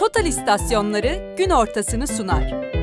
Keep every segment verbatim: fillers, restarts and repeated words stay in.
Total İstasyonları gün ortasını sunar.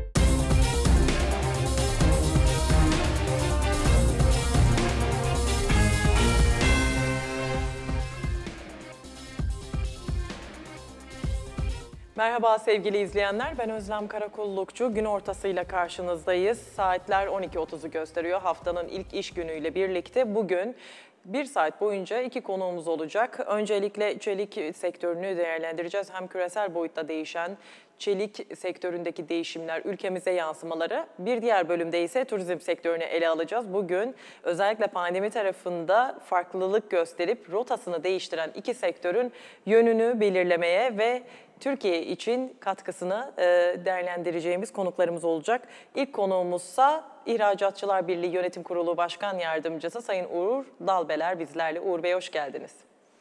Merhaba sevgili izleyenler, ben Özlem Karakullukçu. Gün ortasıyla karşınızdayız. Saatler on iki otuzu gösteriyor. Haftanın ilk iş günüyle birlikte bugün bir saat boyunca iki konuğumuz olacak. Öncelikle çelik sektörünü değerlendireceğiz. Hem küresel boyutta değişen çelik sektöründeki değişimler, ülkemize yansımaları. Bir diğer bölümde ise turizm sektörünü ele alacağız. Bugün özellikle pandemi tarafında farklılık gösterip rotasını değiştiren iki sektörün yönünü belirlemeye ve Türkiye için katkısını e, değerlendireceğimiz konuklarımız olacak. İlk konuğumuzsa İhracatçılar Birliği Yönetim Kurulu Başkan Yardımcısı Sayın Uğur Dalbeler bizlerle. Uğur Bey hoş geldiniz.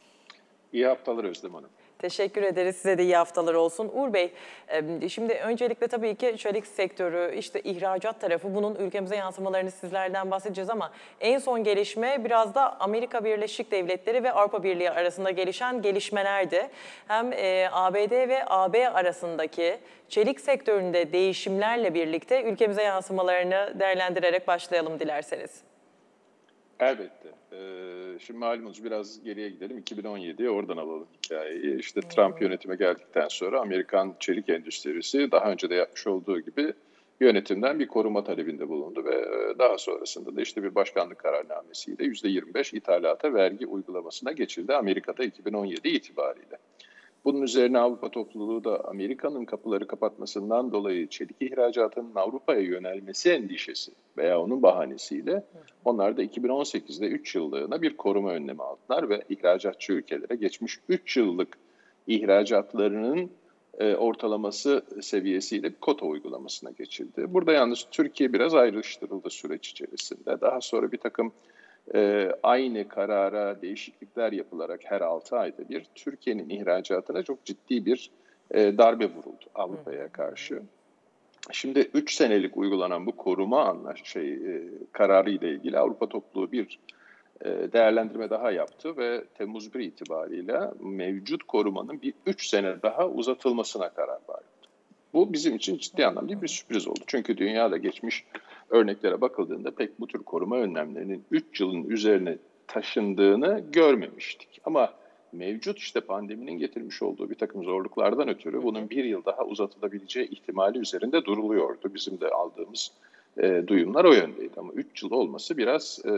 İyi haftalar Özlem Hanım. Teşekkür ederiz. Size de iyi haftalar olsun. Uğur Bey, şimdi öncelikle tabii ki çelik sektörü, işte ihracat tarafı, bunun ülkemize yansımalarını sizlerden bahsedeceğiz ama en son gelişme biraz da Amerika Birleşik Devletleri ve Avrupa Birliği arasında gelişen gelişmelerdi. Hem A B D ve A B arasındaki çelik sektöründe değişimlerle birlikte ülkemize yansımalarını değerlendirerek başlayalım dilerseniz. Elbette. Ee, şimdi malumunuz biraz geriye gidelim. iki bin on yediye oradan alalım hikayeyi. İşte Trump yönetime geldikten sonra Amerikan çelik endüstrisi daha önce de yapmış olduğu gibi yönetimden bir koruma talebinde bulundu ve daha sonrasında da işte bir başkanlık kararnamesiyle yüzde yirmi beş ithalata vergi uygulamasına geçildi Amerika'da iki bin on yedi itibariyle. Bunun üzerine Avrupa topluluğu da Amerika'nın kapıları kapatmasından dolayı çelik ihracatının Avrupa'ya yönelmesi endişesi veya onun bahanesiyle onlar da iki bin on sekizde üç yıllığına bir koruma önlemi aldılar ve ihracatçı ülkelere geçmiş üç yıllık ihracatlarının e, ortalaması seviyesiyle bir kota uygulamasına geçildi. Burada yalnız Türkiye biraz ayrıştırıldı süreç içerisinde. Daha sonra bir takım Ee, aynı karara değişiklikler yapılarak her altı ayda bir Türkiye'nin ihracatına çok ciddi bir e, darbe vuruldu Avrupa'ya karşı. Şimdi üç senelik uygulanan bu koruma anlaş şey e, kararı ile ilgili Avrupa topluluğu bir e, değerlendirme daha yaptı ve Temmuz bir itibariyle mevcut korumanın bir üç sene daha uzatılmasına karar verdi. Bu bizim için ciddi anlamda bir sürpriz oldu. Çünkü dünyada geçmiş örneklere bakıldığında pek bu tür koruma önlemlerinin üç yılın üzerine taşındığını görmemiştik. Ama mevcut işte pandeminin getirmiş olduğu bir takım zorluklardan ötürü bunun bir yıl daha uzatılabileceği ihtimali üzerinde duruluyordu. Bizim de aldığımız e, duyumlar o yöndeydi. Ama üç yıl olması biraz e,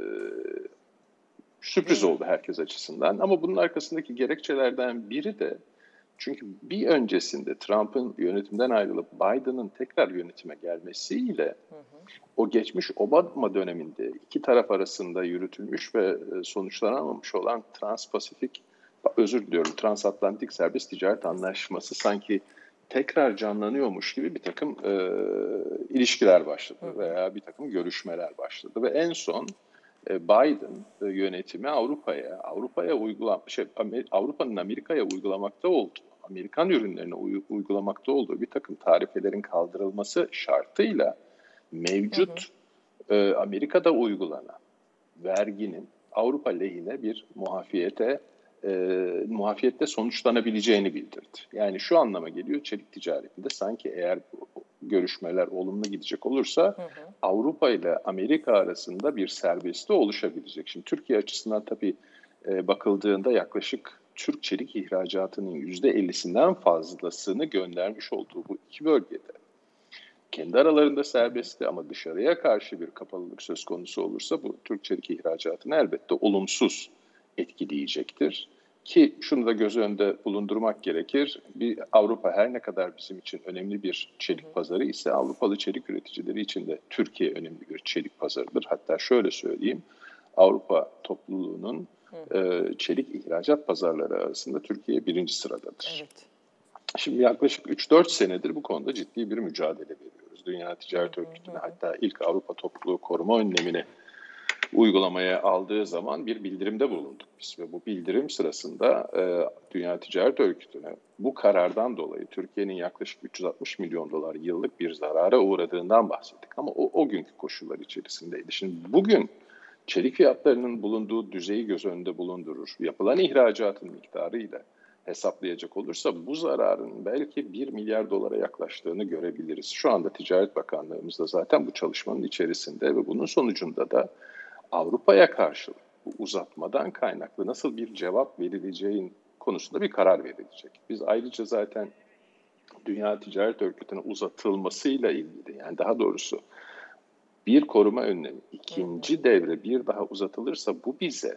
sürpriz oldu herkes açısından. Ama bunun arkasındaki gerekçelerden biri de çünkü bir öncesinde Trump'ın yönetimden ayrılıp Biden'ın tekrar yönetime gelmesiyle hı hı. o geçmiş Obama döneminde iki taraf arasında yürütülmüş ve sonuçlanamamış olan Trans-Pasifik, özür diliyorum Transatlantik Serbest Ticaret Anlaşması sanki tekrar canlanıyormuş gibi bir takım e, ilişkiler başladı hı hı. veya bir takım görüşmeler başladı ve en son Biden yönetimi Avrupa'ya, Avrupa'ya uygulam şey Avrupa'nın Amerika'ya uygulamakta olduğu, Amerikan ürünlerine uy- uygulamakta olduğu bir takım tarifelerin kaldırılması şartıyla mevcut hı hı. E, Amerika'da uygulanan verginin Avrupa lehine bir muafiyete e, muafiyette sonuçlanabileceğini bildirdi. Yani şu anlama geliyor çelik ticaretinde sanki eğer bu görüşmeler olumlu gidecek olursa hı hı. Avrupa ile Amerika arasında bir serbestliği oluşabilecek. Şimdi Türkiye açısından tabii e, bakıldığında yaklaşık Türk çelik ihracatının yüzde ellisinden fazlasını göndermiş olduğu bu iki bölgede kendi aralarında serbestli ama dışarıya karşı bir kapalılık söz konusu olursa bu Türk çelik ihracatını elbette olumsuz etkileyecektir. Ki şunu da göz önünde bulundurmak gerekir. Bir Avrupa her ne kadar bizim için önemli bir çelik hı hı. pazarı ise Avrupalı çelik üreticileri için de Türkiye önemli bir çelik pazarıdır. Hatta şöyle söyleyeyim, Avrupa topluluğunun hı. e, çelik ihracat pazarları arasında Türkiye birinci sıradadır. Evet. Şimdi yaklaşık üç dört senedir bu konuda ciddi bir mücadele veriyoruz. Dünya Ticaret Örgütü'ne hatta ilk Avrupa topluluğu koruma önlemini uygulamaya aldığı zaman bir bildirimde bulunduk biz ve bu bildirim sırasında e, Dünya Ticaret Örgütü'ne bu karardan dolayı Türkiye'nin yaklaşık üç yüz altmış milyon dolar yıllık bir zarara uğradığından bahsettik. Ama o, o günkü koşullar içerisindeydi. Şimdi bugün çelik fiyatlarının bulunduğu düzeyi göz önünde bulundurur. Yapılan ihracatın miktarıyla hesaplayacak olursa bu zararın belki bir milyar dolara yaklaştığını görebiliriz. Şu anda Ticaret Bakanlığımız da zaten bu çalışmanın içerisinde ve bunun sonucunda da Avrupa'ya karşı bu uzatmadan kaynaklı nasıl bir cevap verileceğin konusunda bir karar verilecek. Biz ayrıca zaten Dünya Ticaret Örgütü'ne uzatılmasıyla ilgili, yani daha doğrusu bir koruma önlemi ikinci devre bir daha uzatılırsa bu bize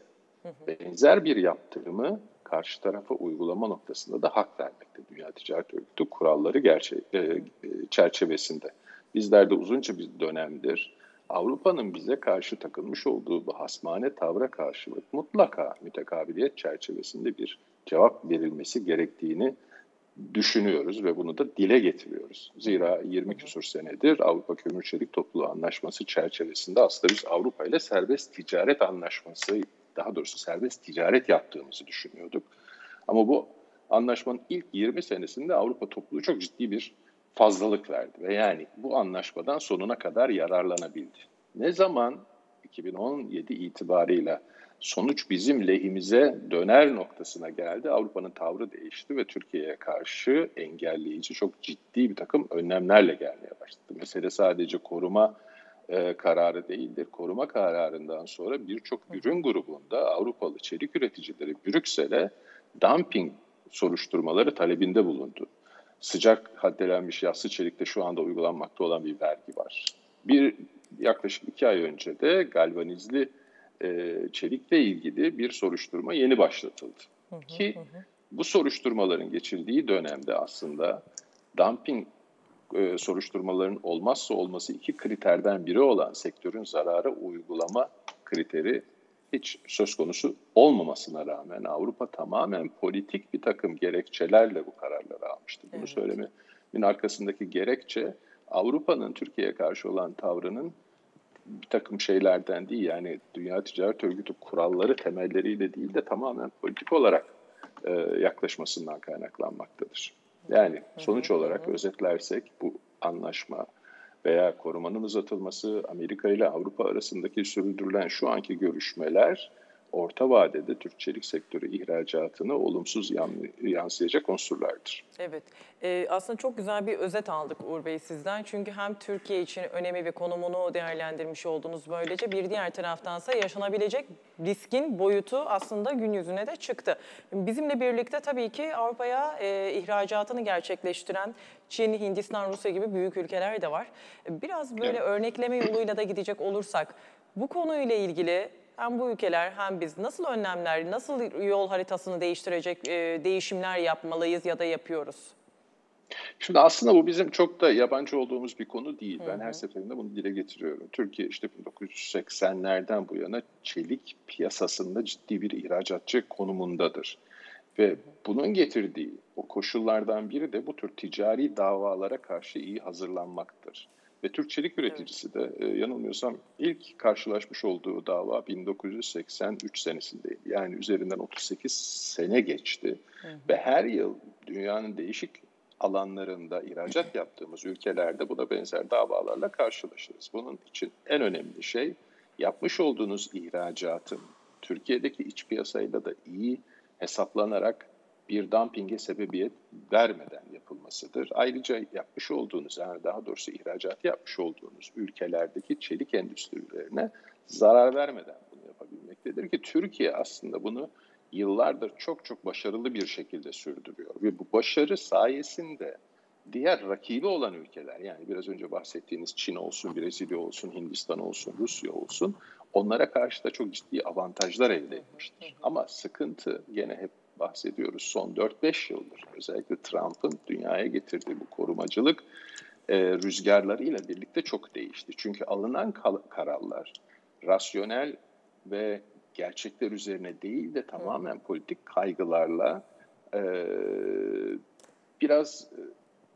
benzer bir yaptırımı karşı tarafa uygulama noktasında da hak vermekte. Dünya Ticaret Örgütü kuralları gerçek, e, çerçevesinde. Bizler de uzunca bir dönemdir Avrupa'nın bize karşı takılmış olduğu bu hasmane tavra karşılık mutlaka mütekabiliyet çerçevesinde bir cevap verilmesi gerektiğini düşünüyoruz ve bunu da dile getiriyoruz. Zira yirmi küsur senedir Avrupa Kömür Çelik Topluluğu Anlaşması çerçevesinde aslında biz Avrupa ile serbest ticaret anlaşması, daha doğrusu serbest ticaret yaptığımızı düşünüyorduk. Ama bu anlaşmanın ilk yirmi senesinde Avrupa topluluğu çok ciddi bir fazlalık verdi ve yani bu anlaşmadan sonuna kadar yararlanabildi. Ne zaman iki bin on yedi itibarıyla sonuç bizim lehimize döner noktasına geldi, Avrupa'nın tavrı değişti ve Türkiye'ye karşı engelleyici çok ciddi bir takım önlemlerle gelmeye başladı. Mesele sadece koruma e, kararı değildir. Koruma kararından sonra birçok ürün grubunda Avrupalı çelik üreticileri Brüksel'e dumping soruşturmaları talebinde bulundu. Sıcak haddelenmiş yassı çelikte şu anda uygulanmakta olan bir vergi var. Bir yaklaşık iki ay önce de galvanizli e, çelikle ilgili bir soruşturma yeni başlatıldı. Hı hı, Ki hı. bu soruşturmaların geçildiği dönemde aslında dumping e, soruşturmaların olmazsa olması iki kriterden biri olan sektörün zarara uygulama kriteri hiç söz konusu olmamasına rağmen Avrupa tamamen politik bir takım gerekçelerle bu kararları almıştı. Bunu evet. söylemenin arkasındaki gerekçe Avrupa'nın Türkiye'ye karşı olan tavrının bir takım şeylerden değil, yani Dünya Ticaret Örgütü kuralları temelleriyle değil de tamamen politik olarak e, yaklaşmasından kaynaklanmaktadır. Yani sonuç olarak özetlersek bu anlaşma veya korumanın uzatılması, Amerika ile Avrupa arasındaki sürdürülen şu anki görüşmeler orta vadede Türk çelik sektörü ihracatını olumsuz yansıyacak unsurlardır. Evet, ee, aslında çok güzel bir özet aldık Uğur Bey sizden. Çünkü hem Türkiye için önemi ve konumunu değerlendirmiş oldunuz böylece. Bir diğer taraftansa yaşanabilecek riskin boyutu aslında gün yüzüne de çıktı. Bizimle birlikte tabii ki Avrupa'ya e, ihracatını gerçekleştiren Çin, Hindistan, Rusya gibi büyük ülkeler de var. Biraz böyle evet. örnekleme yoluyla da gidecek olursak bu konuyla ilgili hem bu ülkeler hem biz nasıl önlemler, nasıl yol haritasını değiştirecek e, değişimler yapmalıyız ya da yapıyoruz? Şimdi aslında bu bizim çok da yabancı olduğumuz bir konu değil. Ben hı hı. her seferinde bunu dile getiriyorum. Türkiye işte bin dokuz yüz seksenlerden bu yana çelik piyasasında ciddi bir ihracatçı konumundadır. Ve bunun getirdiği o koşullardan biri de bu tür ticari davalara karşı iyi hazırlanmaktır. Ve Türk çelik üreticisi de e, yanılmıyorsam ilk karşılaşmış olduğu dava bin dokuz yüz seksen üç senesindeydi. Yani üzerinden otuz sekiz sene geçti. Hı hı. Ve her yıl dünyanın değişik alanlarında ihracat yaptığımız ülkelerde buna benzer davalarla karşılaşırız. Bunun için en önemli şey yapmış olduğunuz ihracatın Türkiye'deki iç piyasayla da iyi hesaplanarak bir dumpinge sebebiyet vermeden yapılmasıdır. Ayrıca yapmış olduğunuz, yani daha doğrusu ihracat yapmış olduğunuz ülkelerdeki çelik endüstrilerine zarar vermeden bunu yapabilmektedir ki Türkiye aslında bunu yıllardır çok çok başarılı bir şekilde sürdürüyor. Ve bu başarı sayesinde diğer rakibi olan ülkeler, yani biraz önce bahsettiğiniz Çin olsun, Brezilya olsun, Hindistan olsun, Rusya olsun, onlara karşı da çok ciddi avantajlar elde etmiştir. Ama sıkıntı gene hep bahsediyoruz son dört beş yıldır özellikle Trump'ın dünyaya getirdiği bu korumacılık e, rüzgarlarıyla birlikte çok değişti. Çünkü alınan kararlar rasyonel ve gerçekler üzerine değil de tamamen politik kaygılarla e, biraz e,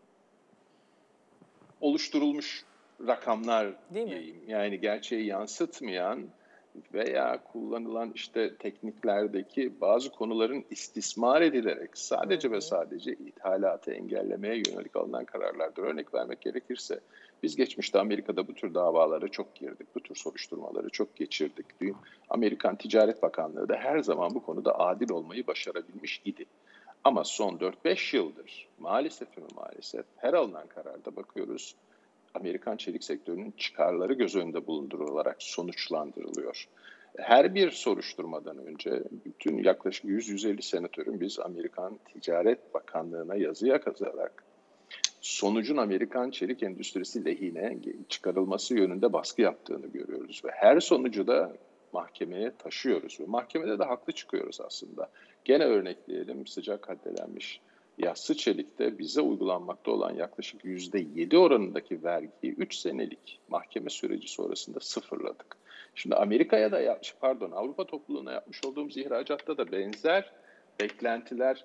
oluşturulmuş rakamlar diyeyim. Yani gerçeği yansıtmayan veya kullanılan işte tekniklerdeki bazı konuların istismar edilerek sadece hı hı. ve sadece ithalatı engellemeye yönelik alınan kararlardır. Örnek vermek gerekirse biz geçmişte Amerika'da bu tür davalara çok girdik, bu tür soruşturmaları çok geçirdik. Amerikan Ticaret Bakanlığı da her zaman bu konuda adil olmayı başarabilmiş idi. Ama son dört beş yıldır maalesef mi maalesef her alınan kararda bakıyoruz Amerikan çelik sektörünün çıkarları göz önünde bulundurularak sonuçlandırılıyor. Her bir soruşturmadan önce bütün yaklaşık yüz yüz elli senatörün biz Amerikan Ticaret Bakanlığı'na yazı yazarak sonucun Amerikan çelik endüstrisi lehine çıkarılması yönünde baskı yaptığını görüyoruz. Ve her sonucu da mahkemeye taşıyoruz ve mahkemede de haklı çıkıyoruz aslında. Gene örnekleyelim, sıcak haddelenmiş yassı çelikte bize uygulanmakta olan yaklaşık yüzde yedi oranındaki vergiyi üç senelik mahkeme süreci sonrasında sıfırladık. Şimdi Amerika'ya da yapmış, pardon Avrupa topluluğuna yapmış olduğumuz ihracatta da benzer beklentiler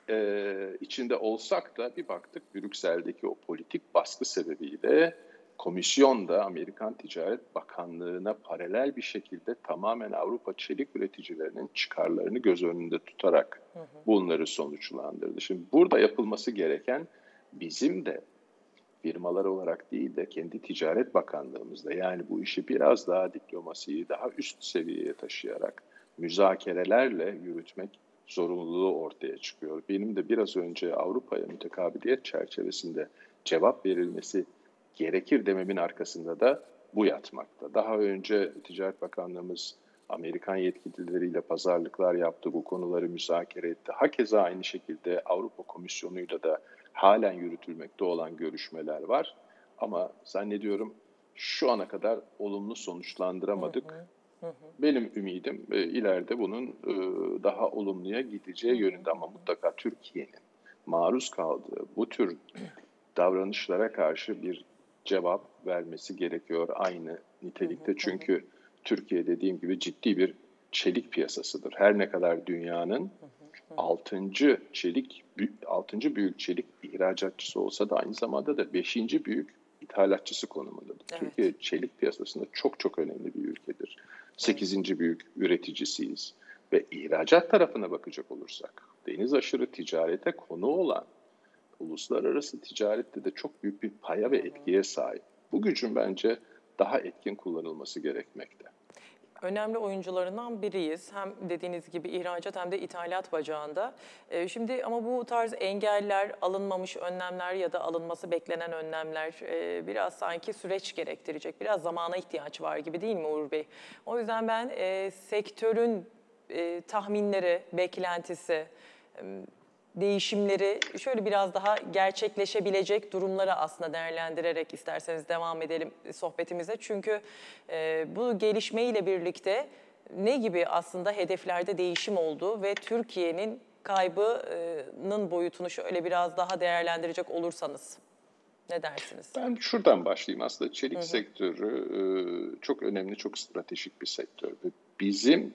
e, içinde olsak da bir baktık Brüksel'deki o politik baskı sebebiyle komisyon da Amerikan Ticaret Bakanlığı'na paralel bir şekilde tamamen Avrupa çelik üreticilerinin çıkarlarını göz önünde tutarak hı hı. bunları sonuçlandırdı. Şimdi burada yapılması gereken bizim de firmalar olarak değil de kendi Ticaret Bakanlığımızda, yani bu işi biraz daha diplomasiyi daha üst seviyeye taşıyarak müzakerelerle yürütmek zorunluluğu ortaya çıkıyor. Benim de biraz önce Avrupa'ya mütekabiliyet çerçevesinde cevap verilmesi gerekir dememin arkasında da bu yatmakta. Daha önce Ticaret Bakanlığımız Amerikan yetkilileriyle pazarlıklar yaptı, bu konuları müzakere etti. Hakeza aynı şekilde Avrupa Komisyonu'yla da halen yürütülmekte olan görüşmeler var. Ama zannediyorum şu ana kadar olumlu sonuçlandıramadık. Hı hı, hı. Benim ümidim e, ileride bunun e, daha olumluya gideceği yönünde, ama mutlaka Türkiye'nin maruz kaldığı bu tür davranışlara karşı bir cevap vermesi gerekiyor aynı nitelikte. Çünkü Türkiye dediğim gibi ciddi bir çelik piyasasıdır. Her ne kadar dünyanın altıncı çelik altıncı büyük çelik ihracatçısı olsa da aynı zamanda da beşinci büyük ithalatçısı konumundadır. Evet. Türkiye çelik piyasasında çok çok önemli bir ülkedir. sekizinci büyük üreticisiyiz ve ihracat tarafına bakacak olursak deniz aşırı ticarete konu olan uluslararası ticarette de çok büyük bir paya ve etkiye sahip. Bu gücün bence daha etkin kullanılması gerekmekte. Önemli oyuncularından biriyiz. Hem dediğiniz gibi ihracat hem de ithalat bacağında. Ee, şimdi ama bu tarz engeller, alınmamış önlemler ya da alınması beklenen önlemler e, biraz sanki süreç gerektirecek. Biraz zamana ihtiyaç var gibi, değil mi Uğur Bey? O yüzden ben e, sektörün e, tahminleri, beklentisi, e, değişimleri şöyle biraz daha gerçekleşebilecek durumları aslında değerlendirerek isterseniz devam edelim sohbetimize. Çünkü e, bu gelişmeyle birlikte ne gibi aslında hedeflerde değişim oldu ve Türkiye'nin kaybının boyutunu şöyle biraz daha değerlendirecek olursanız ne dersiniz? Ben şuradan başlayayım. Aslında çelik hı hı. sektörü e, çok önemli, çok stratejik bir sektör. Ve bizim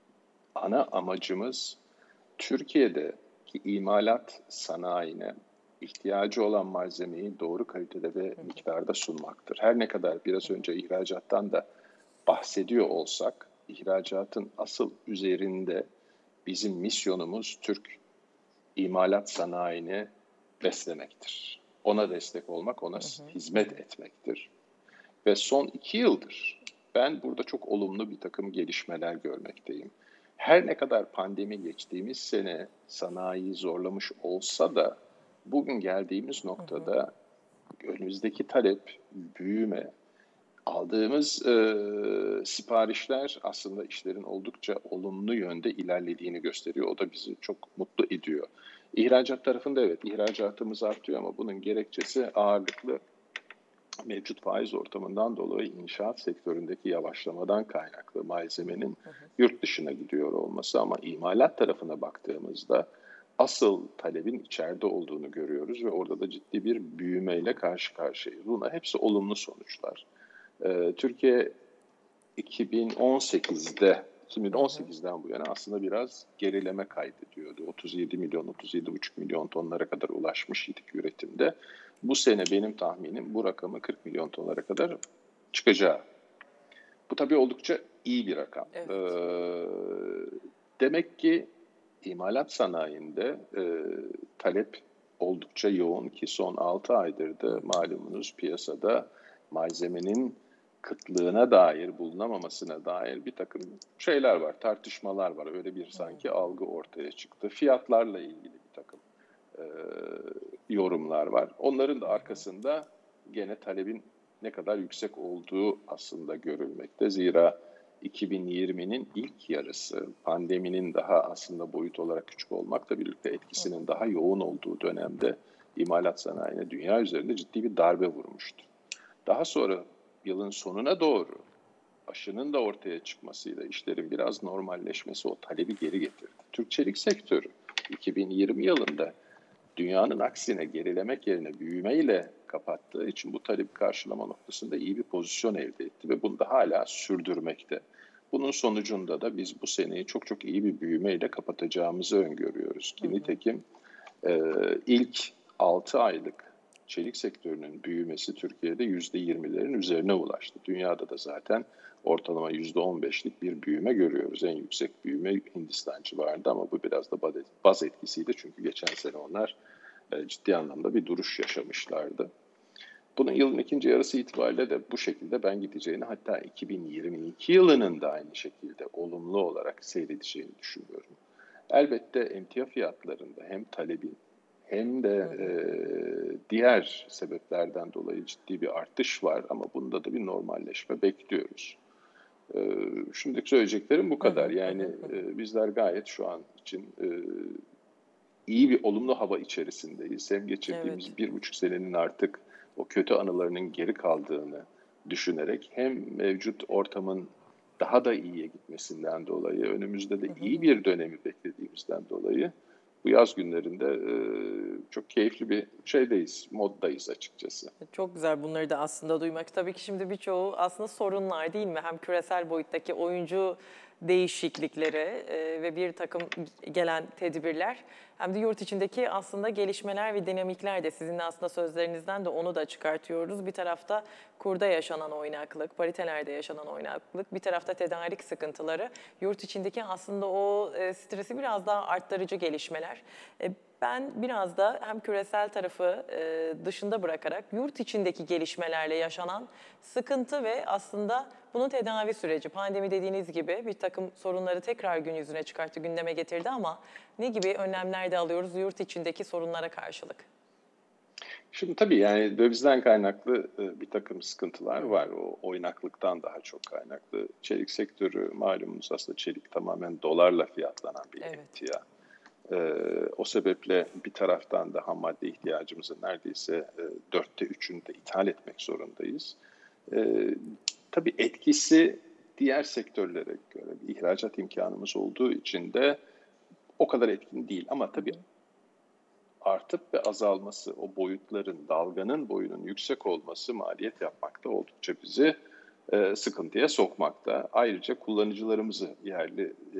ana amacımız Türkiye'de ki imalat sanayine ihtiyacı olan malzemeyi doğru kalitede ve miktarda sunmaktır. Her ne kadar biraz önce ihracattan da bahsediyor olsak, ihracatın asıl üzerinde bizim misyonumuz Türk imalat sanayini beslemektir. Ona destek olmak, ona hı hı. hizmet etmektir. Ve son iki yıldır ben burada çok olumlu bir takım gelişmeler görmekteyim. Her ne kadar pandemi geçtiğimiz sene sanayiyi zorlamış olsa da bugün geldiğimiz noktada hı hı. önümüzdeki talep, büyüme, aldığımız e, siparişler aslında işlerin oldukça olumlu yönde ilerlediğini gösteriyor. O da bizi çok mutlu ediyor. İhracat tarafında evet ihracatımız artıyor ama bunun gerekçesi ağırlıklı mevcut faiz ortamından dolayı inşaat sektöründeki yavaşlamadan kaynaklı malzemenin hı hı. yurt dışına gidiyor olması, ama imalat tarafına baktığımızda asıl talebin içeride olduğunu görüyoruz ve orada da ciddi bir büyümeyle karşı karşıyayız. Bunlar hepsi olumlu sonuçlar. Ee, Türkiye iki bin on sekizde iki bin on sekizden bu yana aslında biraz gerileme kaydediyordu. otuz yedi milyon, otuz yedi buçuk milyon tonlara kadar ulaşmış idik üretimde. Bu sene benim tahminim bu rakamı kırk milyon tonlara kadar çıkacağı. Bu tabii oldukça iyi bir rakam. Evet. Ee, demek ki imalat sanayinde e, talep oldukça yoğun ki son altı aydır da malumunuz piyasada malzemenin kıtlığına dair, bulunamamasına dair bir takım şeyler var, tartışmalar var. Öyle bir sanki algı ortaya çıktı. Fiyatlarla ilgili bir takım e, yorumlar var. Onların da arkasında gene talebin ne kadar yüksek olduğu aslında görülmekte. Zira iki bin yirminin ilk yarısı pandeminin daha aslında boyut olarak küçük olmakla birlikte etkisinin daha yoğun olduğu dönemde imalat sanayine dünya üzerinde ciddi bir darbe vurmuştu. Daha sonra yılın sonuna doğru aşının da ortaya çıkmasıyla işlerin biraz normalleşmesi o talebi geri getirdi. Türk çelik sektörü iki bin yirmi yılında dünyanın aksine gerilemek yerine büyümeyle kapattığı için bu talebi karşılama noktasında iyi bir pozisyon elde etti ve bunu da hala sürdürmekte. Bunun sonucunda da biz bu seneyi çok çok iyi bir büyümeyle kapatacağımızı öngörüyoruz. Ki nitekim e, ilk altı aylık çelik sektörünün büyümesi Türkiye'de yüzde yirmilerin üzerine ulaştı. Dünyada da zaten ortalama yüzde on beşlik bir büyüme görüyoruz. En yüksek büyüme Hindistan civarında ama bu biraz da baz etkisiydi. Çünkü geçen sene onlar ciddi anlamda bir duruş yaşamışlardı. Bunun yılın ikinci yarısı itibariyle de bu şekilde ben gideceğini, hatta iki bin yirmi iki yılının da aynı şekilde olumlu olarak seyredeceğini düşünüyorum. Elbette emtia fiyatlarında hem talebin hem de e, diğer sebeplerden dolayı ciddi bir artış var ama bunda da bir normalleşme bekliyoruz. E, şimdiki söyleyeceklerim bu kadar. Yani e, bizler gayet şu an için e, iyi bir olumlu hava içerisindeyiz. Hem geçirdiğimiz evet. bir buçuk senenin artık o kötü anılarının geri kaldığını düşünerek hem mevcut ortamın daha da iyiye gitmesinden dolayı, önümüzde de iyi bir dönemi beklediğimizden dolayı bu yaz günlerinde e, çok keyifli bir şeydeyiz, moddayız açıkçası. Çok güzel bunları da aslında duymak. Tabii ki şimdi birçoğu aslında sorunlar değil mi? Hem küresel boyuttaki oyuncu değişiklikleri e, ve bir takım gelen tedbirler hem de yurt içindeki aslında gelişmeler ve dinamikler de sizin de aslında sözlerinizden de onu da çıkartıyoruz. Bir tarafta kurda yaşanan oynaklık, paritelerde yaşanan oynaklık, bir tarafta tedarik sıkıntıları, yurt içindeki aslında o e, stresi biraz daha arttırıcı gelişmeler. E, Ben biraz da hem küresel tarafı e, dışında bırakarak yurt içindeki gelişmelerle yaşanan sıkıntı ve aslında bunun tedavi süreci, pandemi dediğiniz gibi bir takım sorunları tekrar gün yüzüne çıkarttı, gündeme getirdi ama ne gibi önlemler de alıyoruz yurt içindeki sorunlara karşılık? Şimdi tabii yani dövizden kaynaklı bir takım sıkıntılar var. O oynaklıktan daha çok kaynaklı. Çelik sektörü malumunuz aslında çelik tamamen dolarla fiyatlanan bir evet. emtia. Ee, o sebeple bir taraftan da ham madde ihtiyacımızı neredeyse e, dörtte üçünü de ithal etmek zorundayız. Ee, tabii etkisi diğer sektörlere göre bir ihracat imkanımız olduğu için de o kadar etkin değil. Ama tabii artıp ve azalması, o boyutların, dalganın boyunun yüksek olması maliyet yapmakta oldukça bizi e, sıkıntıya sokmakta. Ayrıca kullanıcılarımızı yerli e,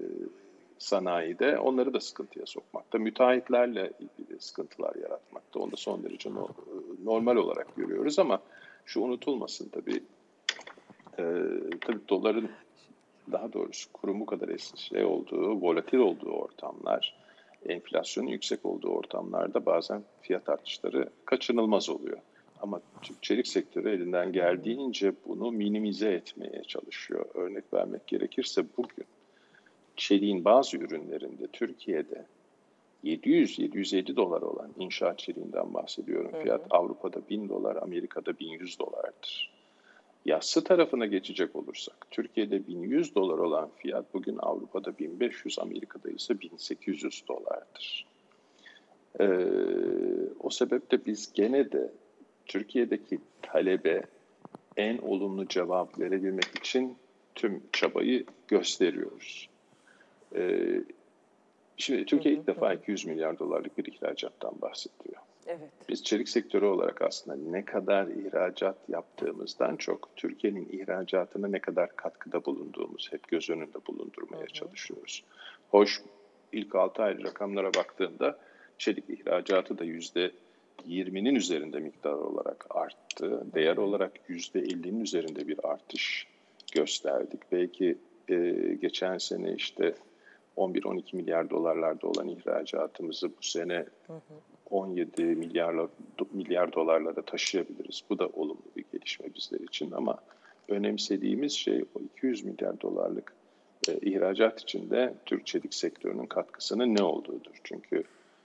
sanayide onları da sıkıntıya sokmakta. Müteahhitlerle ilgili sıkıntılar yaratmakta. Onu da son derece no, normal olarak görüyoruz ama şu unutulmasın tabii. E, tabii doların daha doğrusu kurun bu kadar şey olduğu, volatil olduğu ortamlar, enflasyonun yüksek olduğu ortamlarda bazen fiyat artışları kaçınılmaz oluyor. Ama Türk çelik sektörü elinden geldiğince bunu minimize etmeye çalışıyor. Örnek vermek gerekirse bugün çeliğin bazı ürünlerinde Türkiye'de yedi yüz yedi yüz elli dolar olan inşaat çeliğinden bahsediyorum. Fiyat Avrupa'da bin dolar, Amerika'da bin yüz dolardır. Yassı tarafına geçecek olursak, Türkiye'de bin yüz dolar olan fiyat bugün Avrupa'da bin beş yüz, Amerika'da ise bin sekiz yüz dolardır. Ee, o sebeple biz gene de Türkiye'deki talebe en olumlu cevap verebilmek için tüm çabayı gösteriyoruz. Ee, şimdi Türkiye ilk defa iki yüz milyar dolarlık bir ihracattan bahsediyor. Evet. Biz çelik sektörü olarak aslında ne kadar ihracat yaptığımızdan çok Türkiye'nin ihracatına ne kadar katkıda bulunduğumuz hep göz önünde bulundurmaya hı hı. çalışıyoruz. Hoş, ilk altı ay rakamlara baktığımda çelik ihracatı da yüzde yirminin üzerinde miktar olarak arttı. Değer olarak yüzde ellinin üzerinde bir artış gösterdik. Belki e, geçen sene işte on bir on iki milyar dolarlarda olan ihracatımızı bu sene hı hı. on yedi milyar, milyar dolarlara taşıyabiliriz. Bu da olumlu bir gelişme bizler için ama önemsediğimiz şey o iki yüz milyar dolarlık e, ihracat içinde Türk çelik sektörünün katkısının ne olduğudur. Çünkü baktığımız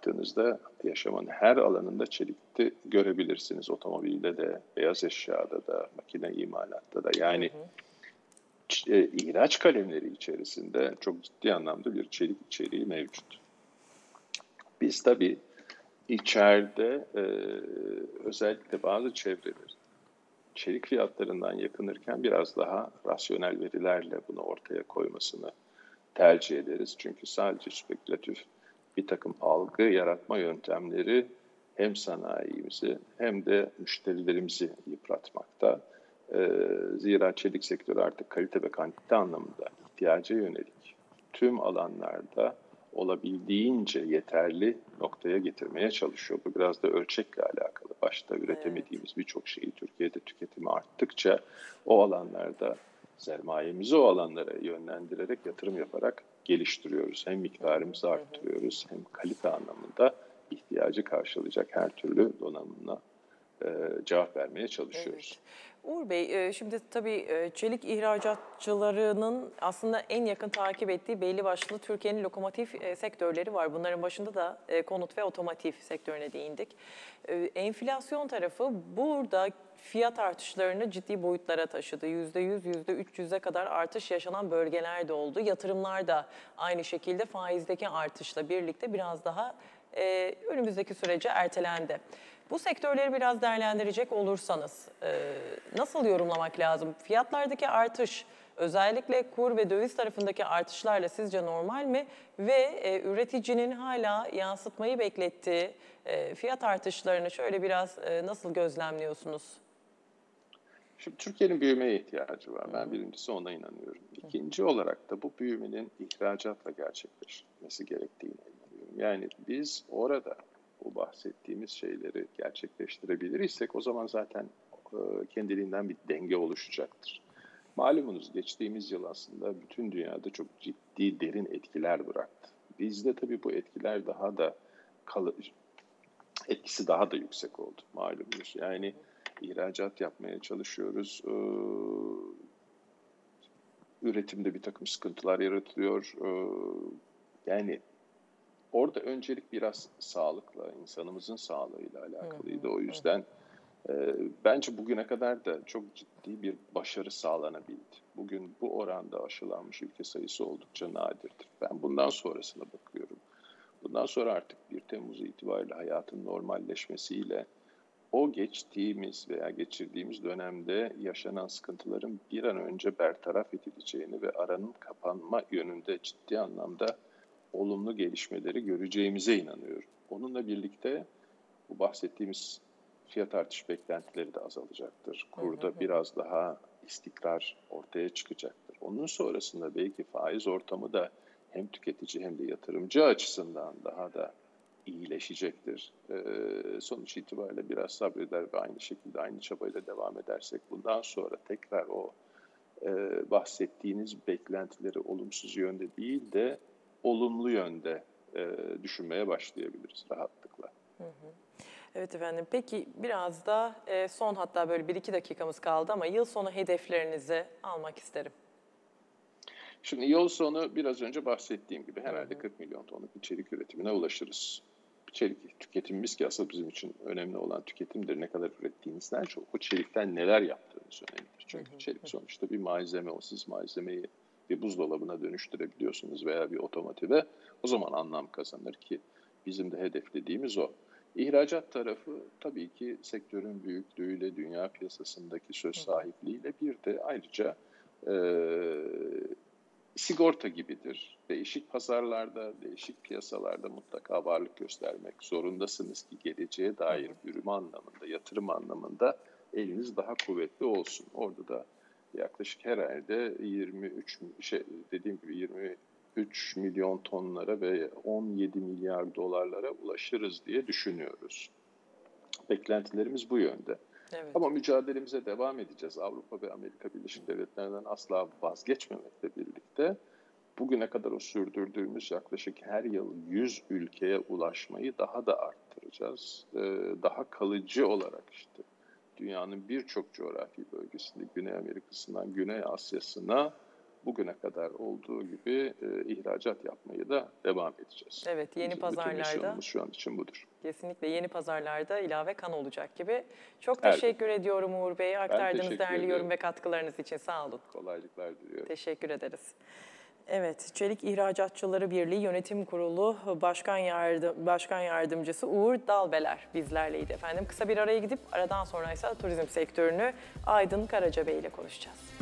baktığınızda yaşamın her alanında çelikti görebilirsiniz. Otomobilde de, beyaz eşyada da, makine imalatta da. Yani hı hı. E, ihraç kalemleri içerisinde çok ciddi anlamda bir çelik içeriği mevcut. Biz tabii içeride e, özellikle bazı çevreler çelik fiyatlarından yakınırken biraz daha rasyonel verilerle bunu ortaya koymasını tercih ederiz. Çünkü sadece spekülatif bir takım algı yaratma yöntemleri hem sanayimizi hem de müşterilerimizi yıpratmakta. Ee, zira çelik sektörü artık kalite ve kantite anlamında ihtiyaca yönelik tüm alanlarda olabildiğince yeterli noktaya getirmeye çalışıyor. Bu biraz da ölçekle alakalı. Başta üretemediğimiz evet. birçok şeyi Türkiye'de tüketimi arttıkça o alanlarda sermayemizi o alanlara yönlendirerek, yatırım yaparak geliştiriyoruz. Hem miktarımızı arttırıyoruz hem kalite anlamında ihtiyacı karşılayacak her türlü donanımla e, cevap vermeye çalışıyoruz. Evet. Uğur Bey, şimdi tabii çelik ihracatçılarının aslında en yakın takip ettiği belli başlı Türkiye'nin lokomotif sektörleri var. Bunların başında da konut ve otomotiv sektörüne değindik. Enflasyon tarafı burada fiyat artışlarını ciddi boyutlara taşıdı. yüzde yüz, yüzde üç yüze kadar artış yaşanan bölgeler de oldu. Yatırımlar da aynı şekilde faizdeki artışla birlikte biraz daha e, önümüzdeki sürece ertelendi. Bu sektörleri biraz değerlendirecek olursanız e, nasıl yorumlamak lazım? Fiyatlardaki artış özellikle kur ve döviz tarafındaki artışlarla sizce normal mi? Ve e, üreticinin hala yansıtmayı beklettiği e, fiyat artışlarını şöyle biraz e, nasıl gözlemliyorsunuz? Şimdi Türkiye'nin büyümeye ihtiyacı var. Ben birincisi ona inanıyorum. İkinci olarak da bu büyümenin ihracatla gerçekleşmesi gerektiğine inanıyorum. Yani biz orada bu bahsettiğimiz şeyleri gerçekleştirebilirsek o zaman zaten e, kendiliğinden bir denge oluşacaktır. Malumunuz geçtiğimiz yıl aslında bütün dünyada çok ciddi derin etkiler bıraktı. Bizde tabii bu etkiler daha da kalıcı, etkisi daha da yüksek oldu malumunuz. Yani ihracat yapmaya çalışıyoruz. Ee, üretimde bir takım sıkıntılar yaratılıyor. Ee, yani orada öncelik biraz sağlıkla, insanımızın sağlığıyla alakalıydı. O yüzden e, bence bugüne kadar da çok ciddi bir başarı sağlanabildi. Bugün bu oranda aşılanmış ülke sayısı oldukça nadirdir. Ben bundan sonrasına bakıyorum. Bundan sonra artık bir Temmuz itibariyle hayatın normalleşmesiyle o geçtiğimiz veya geçirdiğimiz dönemde yaşanan sıkıntıların bir an önce bertaraf edileceğini ve aranın kapanma yönünde ciddi anlamda olumlu gelişmeleri göreceğimize inanıyorum. Onunla birlikte bu bahsettiğimiz fiyat artış beklentileri de azalacaktır. Kurda biraz daha istikrar ortaya çıkacaktır. Onun sonrasında belki faiz ortamı da hem tüketici hem de yatırımcı açısından daha da iyileşecektir. Ee, sonuç itibariyle biraz sabreder ve aynı şekilde aynı çabayla devam edersek bundan sonra tekrar o e, bahsettiğiniz beklentileri olumsuz yönde değil de olumlu yönde e, düşünmeye başlayabiliriz rahatlıkla. Hı hı. Evet efendim. Peki biraz da e, son hatta böyle bir iki dakikamız kaldı ama yıl sonu hedeflerinizi almak isterim. Şimdi yıl sonu biraz önce bahsettiğim gibi herhalde kırk milyon tonluk bir çelik üretimine ulaşırız. Çelik tüketimimiz ki asıl bizim için önemli olan tüketimdir. Ne kadar ürettiğinizden çok o çelikten neler yaptığınız önemlidir. Çünkü hı hı. çelik sonuçta bir malzeme. O siz malzemeyi bir buzdolabına dönüştürebiliyorsunuz veya bir otomotive. O zaman anlam kazanır ki bizim de hedeflediğimiz o. İhracat tarafı tabii ki sektörün büyüklüğüyle, dünya piyasasındaki söz sahipliğiyle bir de ayrıca e, sigorta gibidir. Değişik pazarlarda, değişik piyasalarda mutlaka varlık göstermek zorundasınız ki geleceğe dair üreme anlamında, yatırım anlamında eliniz daha kuvvetli olsun. Orada da yaklaşık herhalde yirmi üç şey dediğim gibi yirmi üç milyon tonlara ve on yedi milyar dolarlara ulaşırız diye düşünüyoruz. Beklentilerimiz bu yönde. Evet. Ama mücadelemize devam edeceğiz. Avrupa ve Amerika Birleşik Devletleri'nden asla vazgeçmemekle birlikte bugüne kadar o sürdürdüğümüz yaklaşık her yıl yüz ülkeye ulaşmayı daha da arttıracağız. Ee, daha kalıcı olarak işte dünyanın birçok coğrafi bölgesinde Güney Amerika'sından Güney Asya'sına bugüne kadar olduğu gibi e, ihracat yapmayı da devam edeceğiz. Evet, yeni Bizim pazarlarda. bütün misyonumuz şu an için budur. Kesinlikle yeni pazarlarda ilave kan olacak gibi. Çok Elbette. teşekkür ediyorum Uğur Bey. Aktardığınız teşekkür değerli yorum ederim. ve katkılarınız için sağ olun. Kolaylıklar diliyorum. Teşekkür ederiz. Evet, Çelik İhracatçıları Birliği Yönetim Kurulu Başkan, Yardım, Başkan Yardımcısı Uğur Dalbeler bizlerleydi efendim. Kısa bir araya gidip aradan sonra ise turizm sektörünü Aydın Karacabey ile konuşacağız.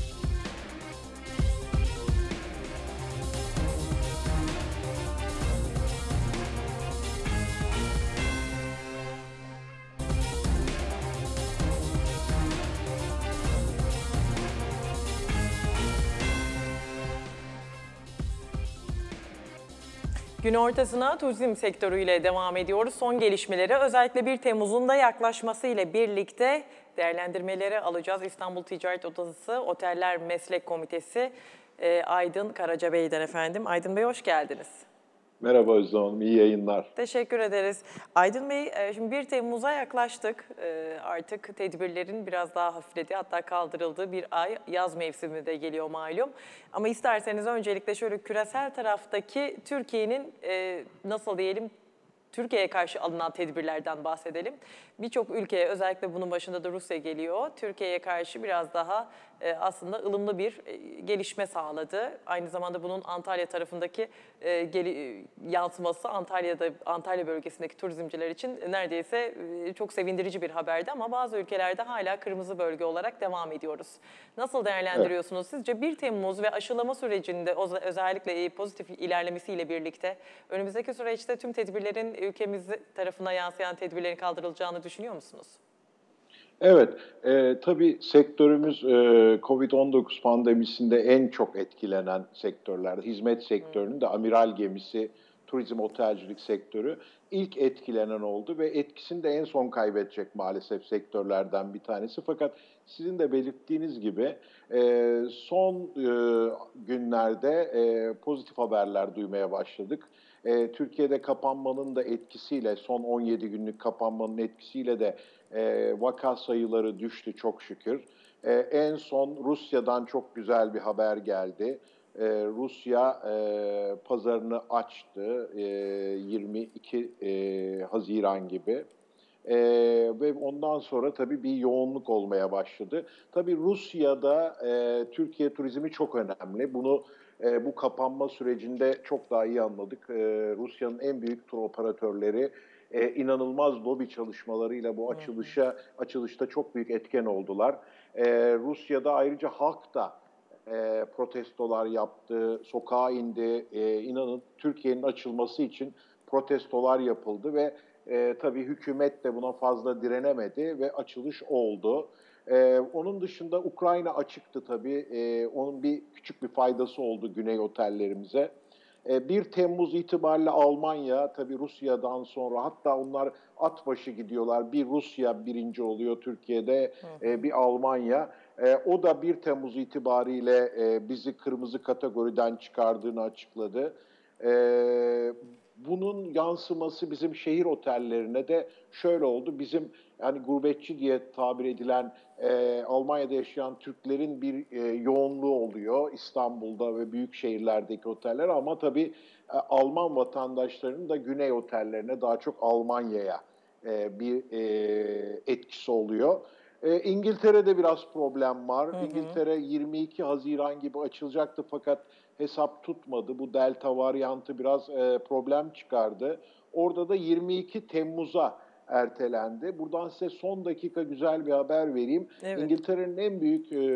Gün ortasına turizm sektörüyle devam ediyoruz. Son gelişmeleri özellikle bir Temmuz'un da yaklaşması ile birlikte değerlendirmeleri alacağız. İstanbul Ticaret Odası Oteller Meslek Komitesi e, Aydın Karacabey'den efendim. Aydın Bey hoş geldiniz. Merhaba Özlem Hanım, iyi yayınlar. Teşekkür ederiz. Aydın Bey, şimdi bir Temmuz'a yaklaştık. Artık tedbirlerin biraz daha hafiflediği, hatta kaldırıldığı bir ay, yaz mevsimi de geliyor malum. Ama isterseniz öncelikle şöyle küresel taraftaki Türkiye'nin nasıl diyelim, Türkiye'ye karşı alınan tedbirlerden bahsedelim. Birçok ülkeye, özellikle bunun başında da Rusya geliyor, Türkiye'ye karşı biraz daha e, aslında ılımlı bir e, gelişme sağladı. Aynı zamanda bunun Antalya tarafındaki e, geli, yansıması Antalya'da, Antalya bölgesindeki turizmciler için neredeyse e, çok sevindirici bir haberdi. Ama bazı ülkelerde hala kırmızı bölge olarak devam ediyoruz. Nasıl değerlendiriyorsunuz? Evet. Sizce bir Temmuz ve aşılama sürecinde özellikle pozitif ilerlemesiyle birlikte önümüzdeki süreçte tüm tedbirlerin ülkemiz tarafına yansıyan tedbirlerin kaldırılacağını düşünüyor musunuz? Evet, e, tabii sektörümüz e, kovid on dokuz pandemisinde en çok etkilenen sektörlerde, hizmet sektörünün de amiral gemisi, turizm, otelcilik sektörü ilk etkilenen oldu ve etkisini de en son kaybedecek maalesef sektörlerden bir tanesi. Fakat sizin de belirttiğiniz gibi e, son e, günlerde e, pozitif haberler duymaya başladık. E, Türkiye'de kapanmanın da etkisiyle, son on yedi günlük kapanmanın etkisiyle de e, vaka sayıları düştü çok şükür. E, en son Rusya'dan çok güzel bir haber geldi. E, Rusya e, pazarını açtı e, yirmi iki e, Haziran gibi. Ee, ve ondan sonra tabii bir yoğunluk olmaya başladı. Tabii Rusya'da e, Türkiye turizmi çok önemli. Bunu e, bu kapanma sürecinde çok daha iyi anladık. E, Rusya'nın en büyük tur operatörleri e, inanılmaz lobi çalışmalarıyla bu açılışa açılışta çok büyük etken oldular. E, Rusya'da ayrıca halk da e, protestolar yaptı, sokağa indi. E, inanın Türkiye'nin açılması için protestolar yapıldı ve E, tabii hükümet de buna fazla direnemedi ve açılış oldu. E, onun dışında Ukrayna açıktı tabii. E, onun bir küçük bir faydası oldu Güney otellerimize. E, bir Temmuz itibariyle Almanya tabii Rusya'dan sonra, hatta onlar at başı gidiyorlar. Bir Rusya birinci oluyor Türkiye'de, e, bir Almanya. E, o da bir Temmuz itibariyle e, bizi kırmızı kategoriden çıkardığını açıkladı. E, Bunun yansıması bizim şehir otellerine de şöyle oldu. Bizim yani gurbetçi diye tabir edilen e, Almanya'da yaşayan Türklerin bir e, yoğunluğu oluyor İstanbul'da ve büyük şehirlerdeki oteller. Ama tabii e, Alman vatandaşlarının da güney otellerine, daha çok Almanya'ya e, bir e, etkisi oluyor. E, İngiltere'de biraz problem var. Hı hı. İngiltere yirmi iki Haziran gibi açılacaktı fakat hesap tutmadı. Bu delta varyantı biraz e, problem çıkardı. Orada da yirmi iki Temmuz'a ertelendi. Buradan size son dakika güzel bir haber vereyim. Evet. İngiltere'nin en büyük e,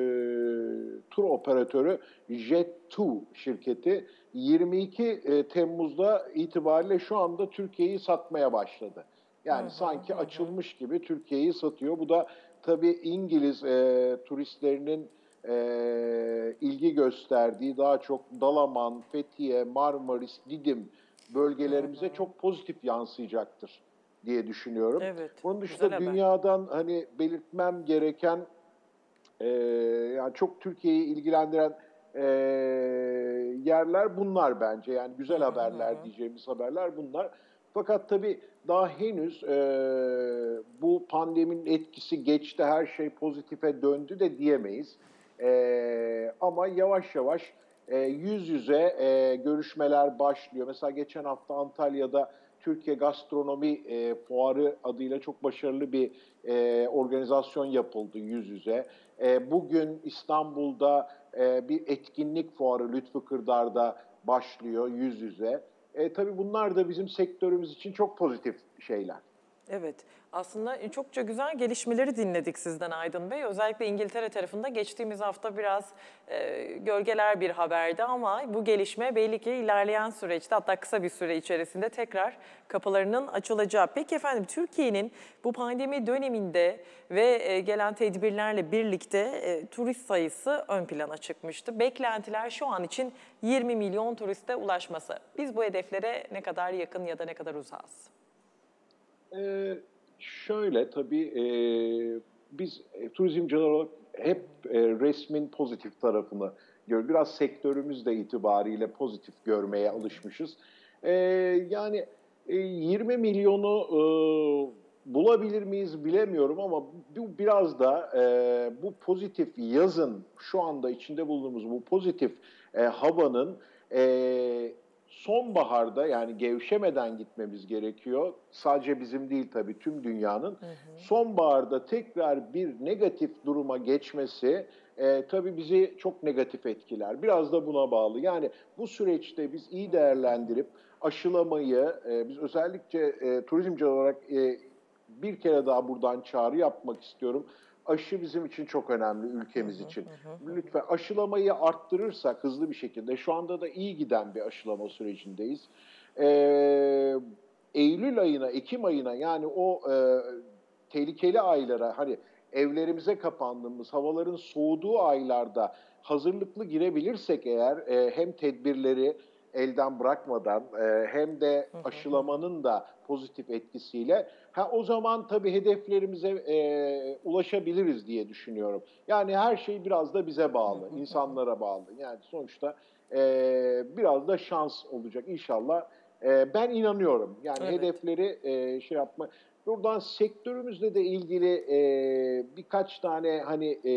tur operatörü Jet iki şirketi yirmi iki e, Temmuz'da itibariyle şu anda Türkiye'yi satmaya başladı. Yani hı hı, sanki hı. açılmış gibi Türkiye'yi satıyor. Bu da tabii İngiliz e, turistlerinin e, ilgi gösterdiği daha çok Dalaman, Fethiye, Marmaris, Didim bölgelerimize hı hı. çok pozitif yansıyacaktır diye düşünüyorum. Evet, bunun dışında dünyadan haber. Hani belirtmem gereken e, yani çok Türkiye'yi ilgilendiren e, yerler bunlar bence. Yani güzel hı hı, haberler hı. diyeceğimiz haberler bunlar. Fakat tabii daha henüz e, bu pandeminin etkisi geçti, her şey pozitife döndü de diyemeyiz. E, ama yavaş yavaş e, yüz yüze e, görüşmeler başlıyor. Mesela geçen hafta Antalya'da Türkiye Gastronomi e, Fuarı adıyla çok başarılı bir e, organizasyon yapıldı yüz yüze. E, bugün İstanbul'da e, bir etkinlik fuarı Lütfü Kırdar'da başlıyor yüz yüze. E, tabii bunlar da bizim sektörümüz için çok pozitif şeyler. Evet, aslında çokça güzel gelişmeleri dinledik sizden Aydın Bey. Özellikle İngiltere tarafında geçtiğimiz hafta biraz e, gölgeler bir haberdi ama bu gelişme belli ki ilerleyen süreçte, hatta kısa bir süre içerisinde tekrar kapılarının açılacağı. Peki efendim, Türkiye'nin bu pandemi döneminde ve e, gelen tedbirlerle birlikte e, turist sayısı ön plana çıkmıştı. Beklentiler şu an için yirmi milyon turiste ulaşması. Biz bu hedeflere ne kadar yakın ya da ne kadar uzağız? Ee, şöyle tabii e, biz e, turizmciler olarak hep e, resmin pozitif tarafını görüyoruz. Biraz sektörümüz de itibariyle pozitif görmeye alışmışız. E, yani e, yirmi milyonu e, bulabilir miyiz bilemiyorum ama bu biraz da e, bu pozitif yazın şu anda içinde bulunduğumuz bu pozitif e, havanın e, sonbaharda, yani gevşemeden gitmemiz gerekiyor. Sadece bizim değil tabii, tüm dünyanın. Hı hı. Sonbaharda tekrar bir negatif duruma geçmesi e, tabii bizi çok negatif etkiler. Biraz da buna bağlı. Yani bu süreçte biz iyi değerlendirip aşılamayı, e, biz özellikle e, turizmci olarak e, bir kere daha buradan çağrı yapmak istiyorum. Aşı bizim için çok önemli, ülkemiz hı hı, için. Hı hı. Lütfen aşılamayı arttırırsak hızlı bir şekilde, şu anda da iyi giden bir aşılama sürecindeyiz. Ee, Eylül ayına, Ekim ayına, yani o e, tehlikeli aylara, hani evlerimize kapandığımız, havaların soğuduğu aylarda hazırlıklı girebilirsek eğer, e, hem tedbirleri elden bırakmadan e, hem de aşılamanın da pozitif etkisiyle, ha o zaman tabii hedeflerimize e, ulaşabiliriz diye düşünüyorum. Yani her şey biraz da bize bağlı, insanlara bağlı. Yani sonuçta e, biraz da şans olacak inşallah. E, ben inanıyorum. Yani evet, hedefleri e, şey yapma. Buradan sektörümüzle de ilgili e, birkaç tane hani e,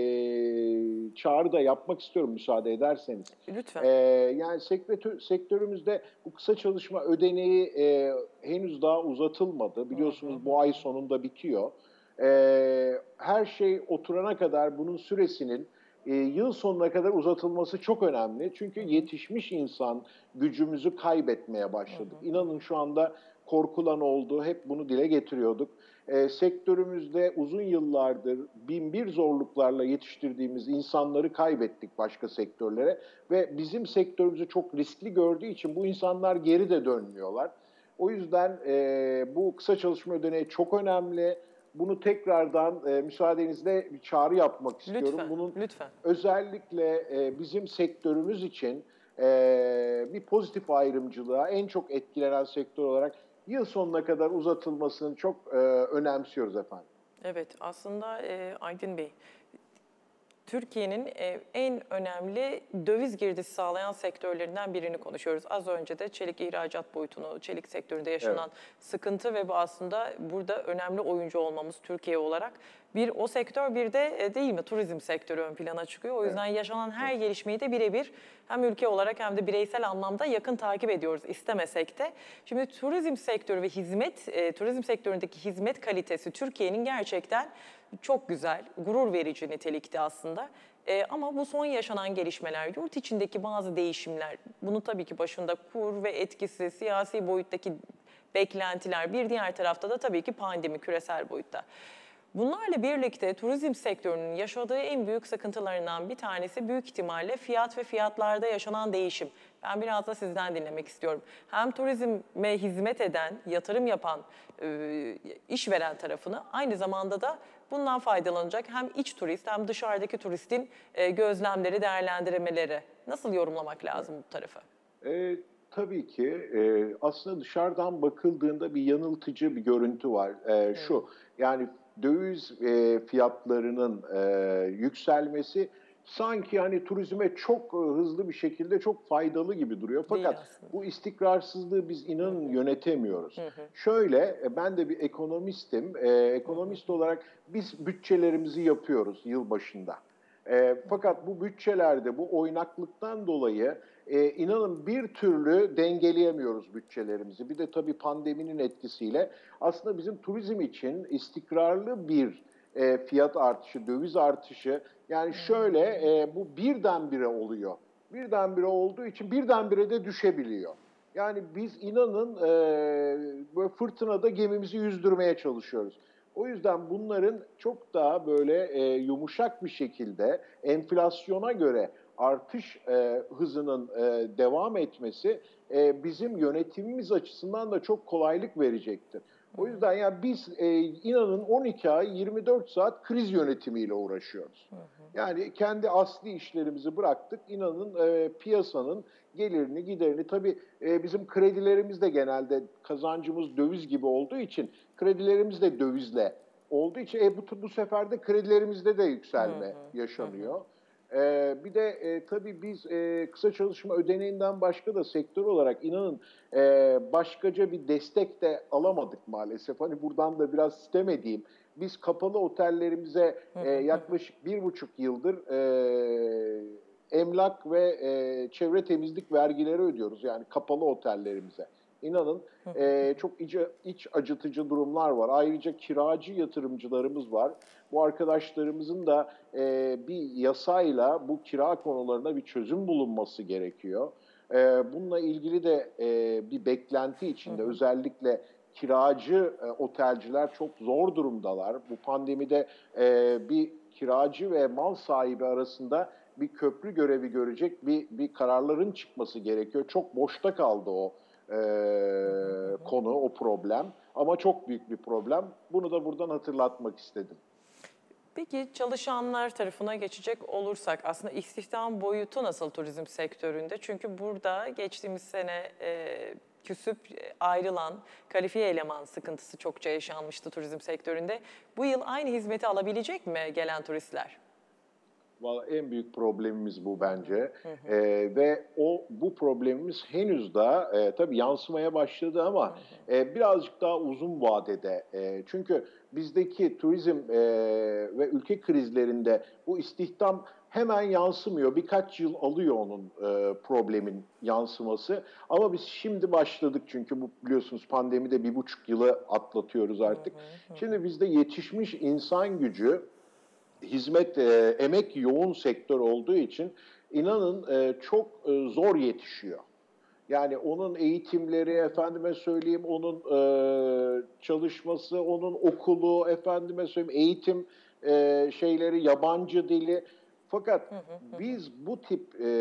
çağrı da yapmak istiyorum müsaade ederseniz. Lütfen. E, yani sektör, sektörümüzde bu kısa çalışma ödeneği e, henüz daha uzatılmadı. Biliyorsunuz hı hı, bu ay sonunda bitiyor. E, her şey oturana kadar bunun süresinin e, yıl sonuna kadar uzatılması çok önemli. Çünkü hı hı, yetişmiş insan gücümüzü kaybetmeye başladık. Hı hı. İnanın şu anda korkulan oldu. Hep bunu dile getiriyorduk. E, sektörümüzde uzun yıllardır bin bir zorluklarla yetiştirdiğimiz insanları kaybettik başka sektörlere ve bizim sektörümüzü çok riskli gördüğü için bu insanlar geri de dönmüyorlar. O yüzden e, bu kısa çalışma ödeneği çok önemli. Bunu tekrardan e, müsaadenizle bir çağrı yapmak istiyorum. Lütfen, Bunun lütfen. Özellikle e, bizim sektörümüz için e, bir pozitif ayrımcılığa en çok etkilenen sektör olarak yıl sonuna kadar uzatılmasını çok e, önemsiyoruz efendim. Evet, aslında e, Aydın Bey, Türkiye'nin en önemli döviz girdisi sağlayan sektörlerinden birini konuşuyoruz. Az önce de çelik ihracat boyutunu, çelik sektöründe yaşanan evet, sıkıntı ve bu aslında burada önemli oyuncu olmamız Türkiye olarak. Bir o sektör, bir de değil mi turizm sektörü ön plana çıkıyor. O yüzden evet, yaşanan her evet, gelişmeyi de birebir hem ülke olarak hem de bireysel anlamda yakın takip ediyoruz istemesek de. Şimdi turizm sektörü ve hizmet, e, turizm sektöründeki hizmet kalitesi Türkiye'nin gerçekten çok güzel, gurur verici nitelikte aslında. Ee, ama bu son yaşanan gelişmeler, yurt içindeki bazı değişimler, bunu tabii ki başında kur ve etkisi, siyasi boyuttaki beklentiler, bir diğer tarafta da tabii ki pandemi, küresel boyutta. Bunlarla birlikte turizm sektörünün yaşadığı en büyük sıkıntılarından bir tanesi büyük ihtimalle fiyat ve fiyatlarda yaşanan değişim. Ben biraz da sizden dinlemek istiyorum. Hem turizme hizmet eden, yatırım yapan, işveren tarafını, aynı zamanda da bundan faydalanacak hem iç turist hem dışarıdaki turistin gözlemleri, değerlendirmeleri. Nasıl yorumlamak lazım bu tarafı? E, tabii ki. E, aslında dışarıdan bakıldığında bir yanıltıcı bir görüntü var. E, şu, hmm. yani döviz e, fiyatlarının e, yükselmesi sanki hani turizme çok hızlı bir şekilde çok faydalı gibi duruyor. Fakat bu istikrarsızlığı biz inanın hı hı, yönetemiyoruz. Hı hı. Şöyle, ben de bir ekonomistim. Ee, ekonomist hı hı, olarak biz bütçelerimizi yapıyoruz yıl başında. E, fakat bu bütçelerde bu oynaklıktan dolayı e, inanın bir türlü dengeleyemiyoruz bütçelerimizi. Bir de tabii pandeminin etkisiyle aslında bizim turizm için istikrarlı bir e, fiyat artışı, döviz artışı, yani şöyle e, bu birdenbire oluyor. Birdenbire olduğu için birdenbire de düşebiliyor. Yani biz inanın e, böyle fırtınada gemimizi yüzdürmeye çalışıyoruz. O yüzden bunların çok daha böyle e, yumuşak bir şekilde enflasyona göre artış e, hızının e, devam etmesi e, bizim yönetimimiz açısından da çok kolaylık verecektir. O yüzden ya yani biz e, inanın on iki ay yirmi dört saat kriz yönetimiyle uğraşıyoruz. Yani kendi asli işlerimizi bıraktık. İnanın e, piyasanın gelirini, giderini, tabii e, bizim kredilerimiz de genelde kazancımız döviz gibi olduğu için kredilerimiz de dövizle olduğu için e, bu, bu sefer de kredilerimizde de yükselme hı hı, yaşanıyor. Hı hı. Ee, bir de e, tabii biz e, kısa çalışma ödeneğinden başka da sektör olarak inanın e, başkaca bir destek de alamadık maalesef. Hani buradan da biraz sitem edeyim. Biz kapalı otellerimize e, yaklaşık bir buçuk yıldır e, emlak ve e, çevre temizlik vergileri ödüyoruz. Yani kapalı otellerimize. İnanın e, çok iç, iç acıtıcı durumlar var. Ayrıca kiracı yatırımcılarımız var. Bu arkadaşlarımızın da e, bir yasayla bu kira konularına bir çözüm bulunması gerekiyor. E, bununla ilgili de e, bir beklenti içinde. Hı hı. Özellikle kiracı e, otelciler çok zor durumdalar. Bu pandemide e, bir kiracı ve mal sahibi arasında bir köprü görevi görecek bir, bir kararların çıkması gerekiyor. Çok boşta kaldı o e, konu, o problem. Ama çok büyük bir problem. Bunu da buradan hatırlatmak istedim. Peki çalışanlar tarafına geçecek olursak aslında istihdam boyutu nasıl turizm sektöründe? Çünkü burada geçtiğimiz sene e, küsüp ayrılan kalifiye eleman sıkıntısı çokça yaşanmıştı turizm sektöründe. Bu yıl aynı hizmeti alabilecek mi gelen turistler? Vallahi en büyük problemimiz bu bence. Hı hı. Ee, ve o bu problemimiz henüz daha e, tabii yansımaya başladı ama hı hı. E, birazcık daha uzun vadede. E, çünkü bizdeki turizm e, ve ülke krizlerinde bu istihdam hemen yansımıyor. Birkaç yıl alıyor onun e, problemin yansıması. Ama biz şimdi başladık çünkü bu biliyorsunuz pandemide bir buçuk yılı atlatıyoruz artık. Hı hı hı. Şimdi bizde yetişmiş insan gücü, hizmet, e, emek yoğun sektör olduğu için inanın e, çok e, zor yetişiyor. Yani onun eğitimleri, efendime söyleyeyim, onun e, çalışması, onun okulu, efendime söyleyeyim, eğitim e, şeyleri, yabancı dili. Fakat hı hı hı. biz bu tip e,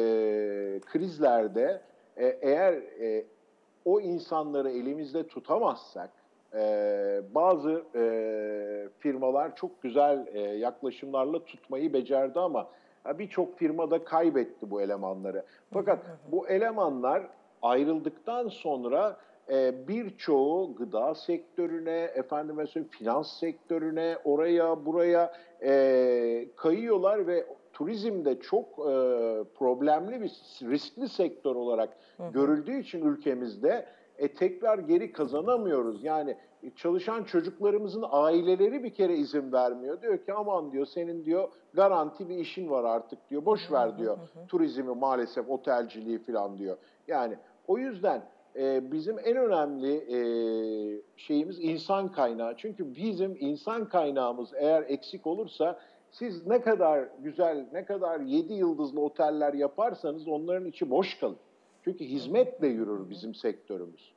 krizlerde e, eğer e, o insanları elimizde tutamazsak, Ee, bazı e, firmalar çok güzel e, yaklaşımlarla tutmayı becerdi ama birçok firma da kaybetti bu elemanları. Fakat bu elemanlar ayrıldıktan sonra e, birçoğu gıda sektörüne, efendime söyleyeyim finans sektörüne, oraya buraya e, kayıyorlar ve turizmde çok e, problemli bir riskli sektör olarak hı hı. görüldüğü için ülkemizde E, tekrar geri kazanamıyoruz. Yani çalışan çocuklarımızın aileleri bir kere izin vermiyor. Diyor ki aman diyor senin diyor garanti bir işin var artık diyor. Boş ver diyor turizmi maalesef otelciliği falan diyor. Yani o yüzden e, bizim en önemli e, şeyimiz insan kaynağı. Çünkü bizim insan kaynağımız eğer eksik olursa siz ne kadar güzel, ne kadar yedi yıldızlı oteller yaparsanız onların içi boş kalır. Çünkü hizmetle yürür bizim sektörümüz.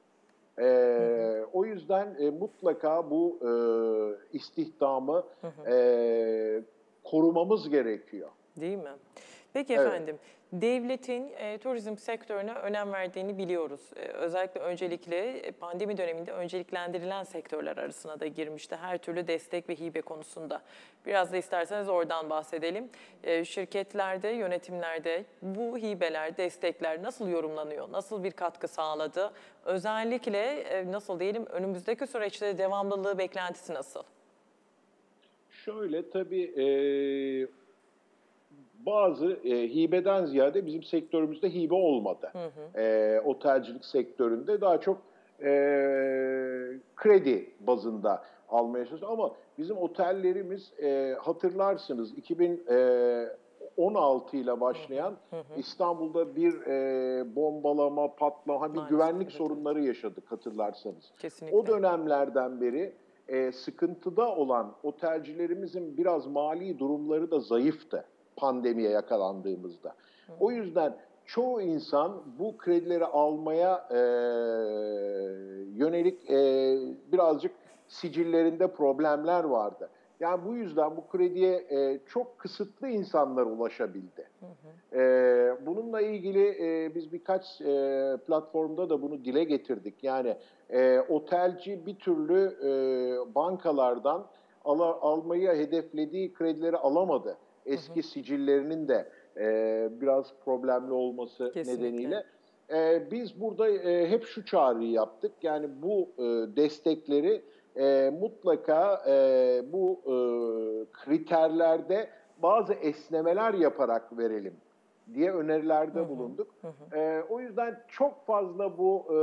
Ee, o yüzden e, mutlaka bu e, istihdamı e, korumamız gerekiyor. Değil mi? Peki efendim, evet. Devletin e, turizm sektörüne önem verdiğini biliyoruz. E, özellikle öncelikle pandemi döneminde önceliklendirilen sektörler arasına da girmişti. Her türlü destek ve hibe konusunda. Biraz da isterseniz oradan bahsedelim. E, şirketlerde, yönetimlerde bu hibeler, destekler nasıl yorumlanıyor? Nasıl bir katkı sağladı? Özellikle e, nasıl diyelim önümüzdeki süreçte devamlılığı beklentisi nasıl? Şöyle tabii... E... Bazı e, hibeden ziyade bizim sektörümüzde hibe olmadı. Hı hı. E, otelcilik sektöründe daha çok e, kredi bazında almaya çalışıyoruz. Ama bizim otellerimiz e, hatırlarsınız iki bin on altı ile başlayan hı hı. İstanbul'da bir e, bombalama, patlama, bir güvenlik evet, sorunları evet. yaşadık hatırlarsanız. Kesinlikle. O dönemlerden beri e, sıkıntıda olan otelcilerimizin biraz mali durumları da zayıftı pandemiye yakalandığımızda. Hı hı. O yüzden çoğu insan bu kredileri almaya e, yönelik e, birazcık sicillerinde problemler vardı. Yani bu yüzden bu krediye e, çok kısıtlı insanlar ulaşabildi. Hı hı. E, bununla ilgili e, biz birkaç e, platformda da bunu dile getirdik. Yani e, otelci bir türlü e, bankalardan al, almayı hedeflediği kredileri alamadı. Eski hı hı. sicillerinin de e, biraz problemli olması Kesinlikle. nedeniyle. E, biz burada e, hep şu çağrıyı yaptık. Yani bu e, destekleri E, mutlaka e, bu e, kriterlerde bazı esnemeler yaparak verelim diye önerilerde hı hı, bulunduk. Hı hı. E, o yüzden çok fazla bu e,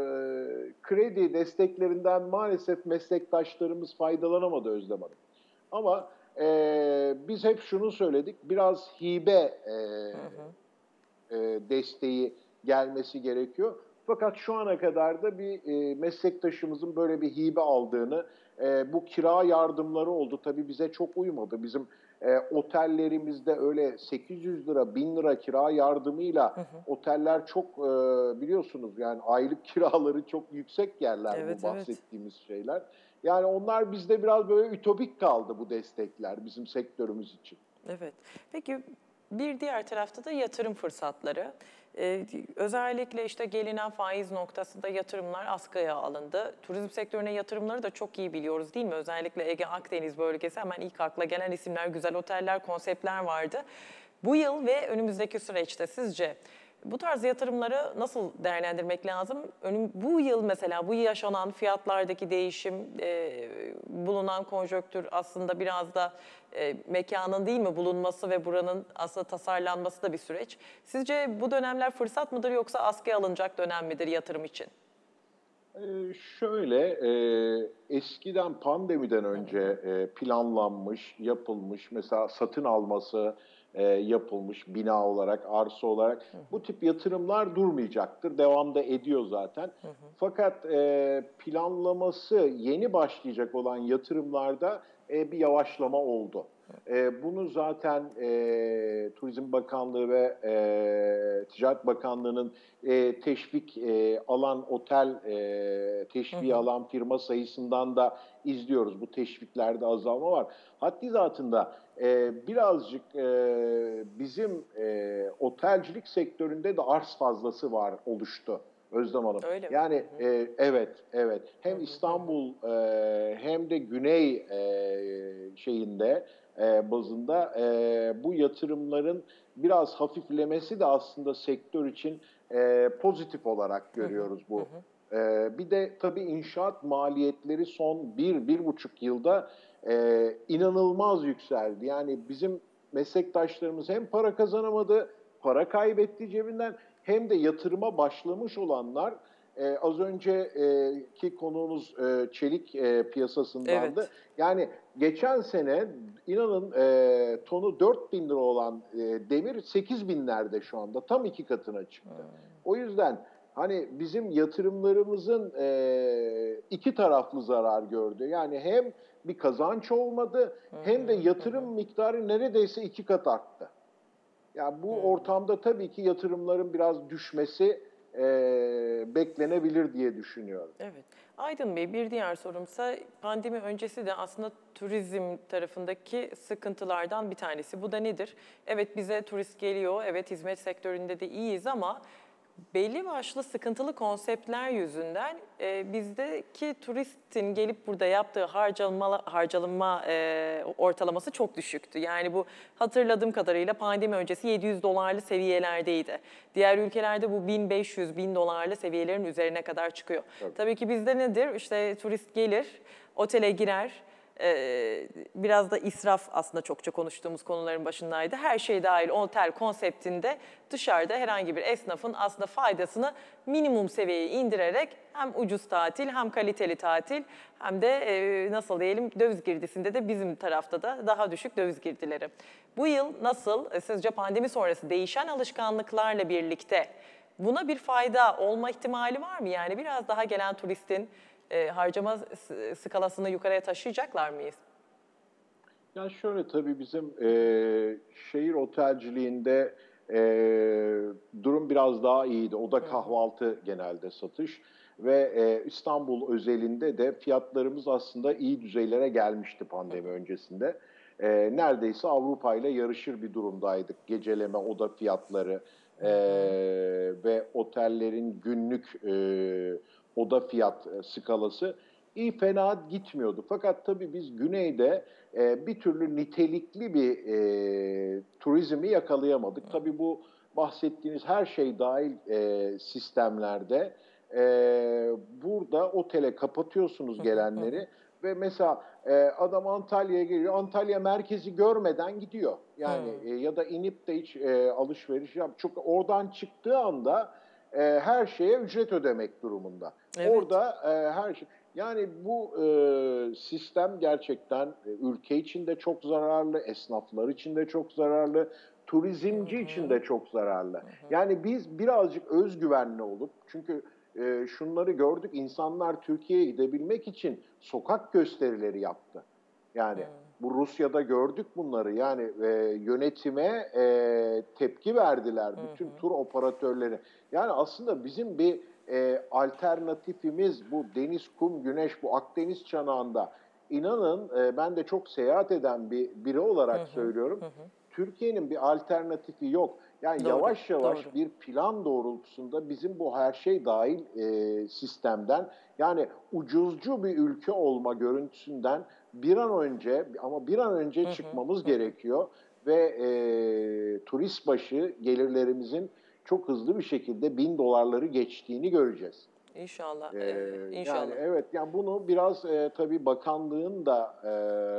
kredi desteklerinden maalesef meslektaşlarımız faydalanamadı Özlem Hanım. Ama e, biz hep şunu söyledik, biraz hibe e, hı hı. E, desteği gelmesi gerekiyor. Fakat şu ana kadar da bir e, meslektaşımızın böyle bir hibe aldığını, e, bu kira yardımları oldu. Tabii bize çok uymadı. Bizim e, otellerimizde öyle sekiz yüz lira, bin lira kira yardımıyla hı hı. oteller çok e, biliyorsunuz yani aylık kiraları çok yüksek yerler evet, bu bahsettiğimiz evet. şeyler. Yani onlar bizde biraz böyle ütopik kaldı bu destekler bizim sektörümüz için. Evet. Peki bir diğer tarafta da yatırım fırsatları. Ee, özellikle işte gelinen faiz noktasında yatırımlar askıya alındı. Turizm sektörüne yatırımları da çok iyi biliyoruz değil mi? Özellikle Ege Akdeniz bölgesi hemen ilk akla gelen isimler, güzel oteller, konseptler vardı. Bu yıl ve önümüzdeki süreçte sizce bu tarz yatırımları nasıl değerlendirmek lazım? Önüm, bu yıl mesela bu yaşanan fiyatlardaki değişim, e, bulunan konjonktür aslında biraz da e, mekanın değil mi bulunması ve buranın aslında tasarlanması da bir süreç. Sizce bu dönemler fırsat mıdır yoksa askıya alınacak dönem midir yatırım için? Ee, şöyle, e, eskiden pandemiden önce e, planlanmış, yapılmış, mesela satın alması e, yapılmış bina olarak, arsa olarak hı hı. bu tip yatırımlar durmayacaktır. Devam da ediyor zaten. Hı hı. Fakat e, planlaması yeni başlayacak olan yatırımlarda e, bir yavaşlama oldu. E, bunu zaten e, Turizm Bakanlığı ve e, Ticaret Bakanlığı'nın e, teşvik e, alan otel e, teşviği hı hı. alan firma sayısından da izliyoruz. Bu teşviklerde azalma var. Haddi zatında e, birazcık e, bizim e, otelcilik sektöründe de arz fazlası var oluştu. Özlem Hanım. Öyle yani mi? e, evet, evet. Hem İstanbul e, hem de Güney e, şeyinde e, bazında e, bu yatırımların biraz hafiflemesi de aslında sektör için e, pozitif olarak görüyoruz bu. Hı hı. E, bir de tabii inşaat maliyetleri son bir, bir buçuk yılda e, inanılmaz yükseldi. Yani bizim meslektaşlarımız hem para kazanamadı, para kaybetti cebinden, hem de yatırıma başlamış olanlar, e, az önceki konuğumuz e, çelik e, piyasasındandı. Evet. Yani geçen sene inanın e, tonu dört bin lira olan e, demir sekiz binlerde şu anda, tam iki katına çıktı. Hmm. O yüzden hani bizim yatırımlarımızın e, iki taraflı zarar gördü. Yani hem bir kazanç olmadı hmm. hem de yatırım hmm. miktarı neredeyse iki kat arttı. Yani bu hmm. ortamda tabii ki yatırımların biraz düşmesi e, beklenebilir diye düşünüyorum. Evet. Aydın Bey, bir diğer sorumsa pandemi öncesi de aslında turizm tarafındaki sıkıntılardan bir tanesi. Bu da nedir? Evet, bize turist geliyor, evet hizmet sektöründe de iyiyiz ama belli başlı sıkıntılı konseptler yüzünden e, bizdeki turistin gelip burada yaptığı harcalma, harcalama e, ortalaması çok düşüktü. Yani bu hatırladığım kadarıyla pandemi öncesi yedi yüz dolarlı seviyelerdeydi. Diğer ülkelerde bu bin beş yüz bin dolarlı seviyelerin üzerine kadar çıkıyor. Tabii. Tabii ki bizde nedir? İşte turist gelir, otele girer, Ee, biraz da israf aslında çokça konuştuğumuz konuların başındaydı. Her şey dahil otel konseptinde dışarıda herhangi bir esnafın aslında faydasını minimum seviyeye indirerek hem ucuz tatil hem kaliteli tatil hem de e, nasıl diyelim döviz girdisinde de bizim tarafta da daha düşük döviz girdileri. Bu yıl nasıl sizce pandemi sonrası değişen alışkanlıklarla birlikte buna bir fayda olma ihtimali var mı? Yani biraz daha gelen turistin E, harcama skalasını yukarıya taşıyacaklar mıyız? Ya şöyle tabii bizim e, şehir otelciliğinde e, durum biraz daha iyiydi. O da kahvaltı genelde satış ve e, İstanbul özelinde de fiyatlarımız aslında iyi düzeylere gelmişti pandemi öncesinde. E, neredeyse Avrupa ile yarışır bir durumdaydık. Geceleme, oda fiyatları e, ve otellerin günlük e, oda fiyat skalası iyi fena gitmiyordu. Fakat tabii biz güneyde e, bir türlü nitelikli bir e, turizmi yakalayamadık. Tabii bu bahsettiğiniz her şey dahil e, sistemlerde e, burada otele kapatıyorsunuz gelenleri ve mesela e, adam Antalya'ya geliyor, Antalya merkezi görmeden gidiyor. Yani e, ya da inip de hiç e, alışveriş yap. Çok oradan çıktığı anda e, her şeye ücret ödemek durumunda. Evet. Orada e, her şey. Yani bu e, sistem gerçekten e, ülke için de çok zararlı, esnaflar için de çok zararlı, turizmci hı hı. için de çok zararlı. Hı hı. Yani biz birazcık özgüvenli olup, çünkü e, şunları gördük, insanlar Türkiye'ye gidebilmek için sokak gösterileri yaptı. Yani hı. bu Rusya'da gördük bunları. Yani e, yönetime e, tepki verdiler bütün hı hı. tur operatörleri. Yani aslında bizim bir E, alternatifimiz bu deniz, kum, güneş, bu Akdeniz çanağında. İnanın e, ben de çok seyahat eden bir biri olarak hı hı, söylüyorum. Hı hı. Türkiye'nin bir alternatifi yok. Yani doğru, yavaş yavaş doğru. bir plan doğrultusunda bizim bu her şey dahil e, sistemden, yani ucuzcu bir ülke olma görüntüsünden bir an önce ama bir an önce hı hı, çıkmamız hı. gerekiyor ve e, turist başı gelirlerimizin çok hızlı bir şekilde bin dolarları geçtiğini göreceğiz. İnşallah. Ee, ee, inşallah. Yani evet, yani bunu biraz e, tabii bakanlığın da e,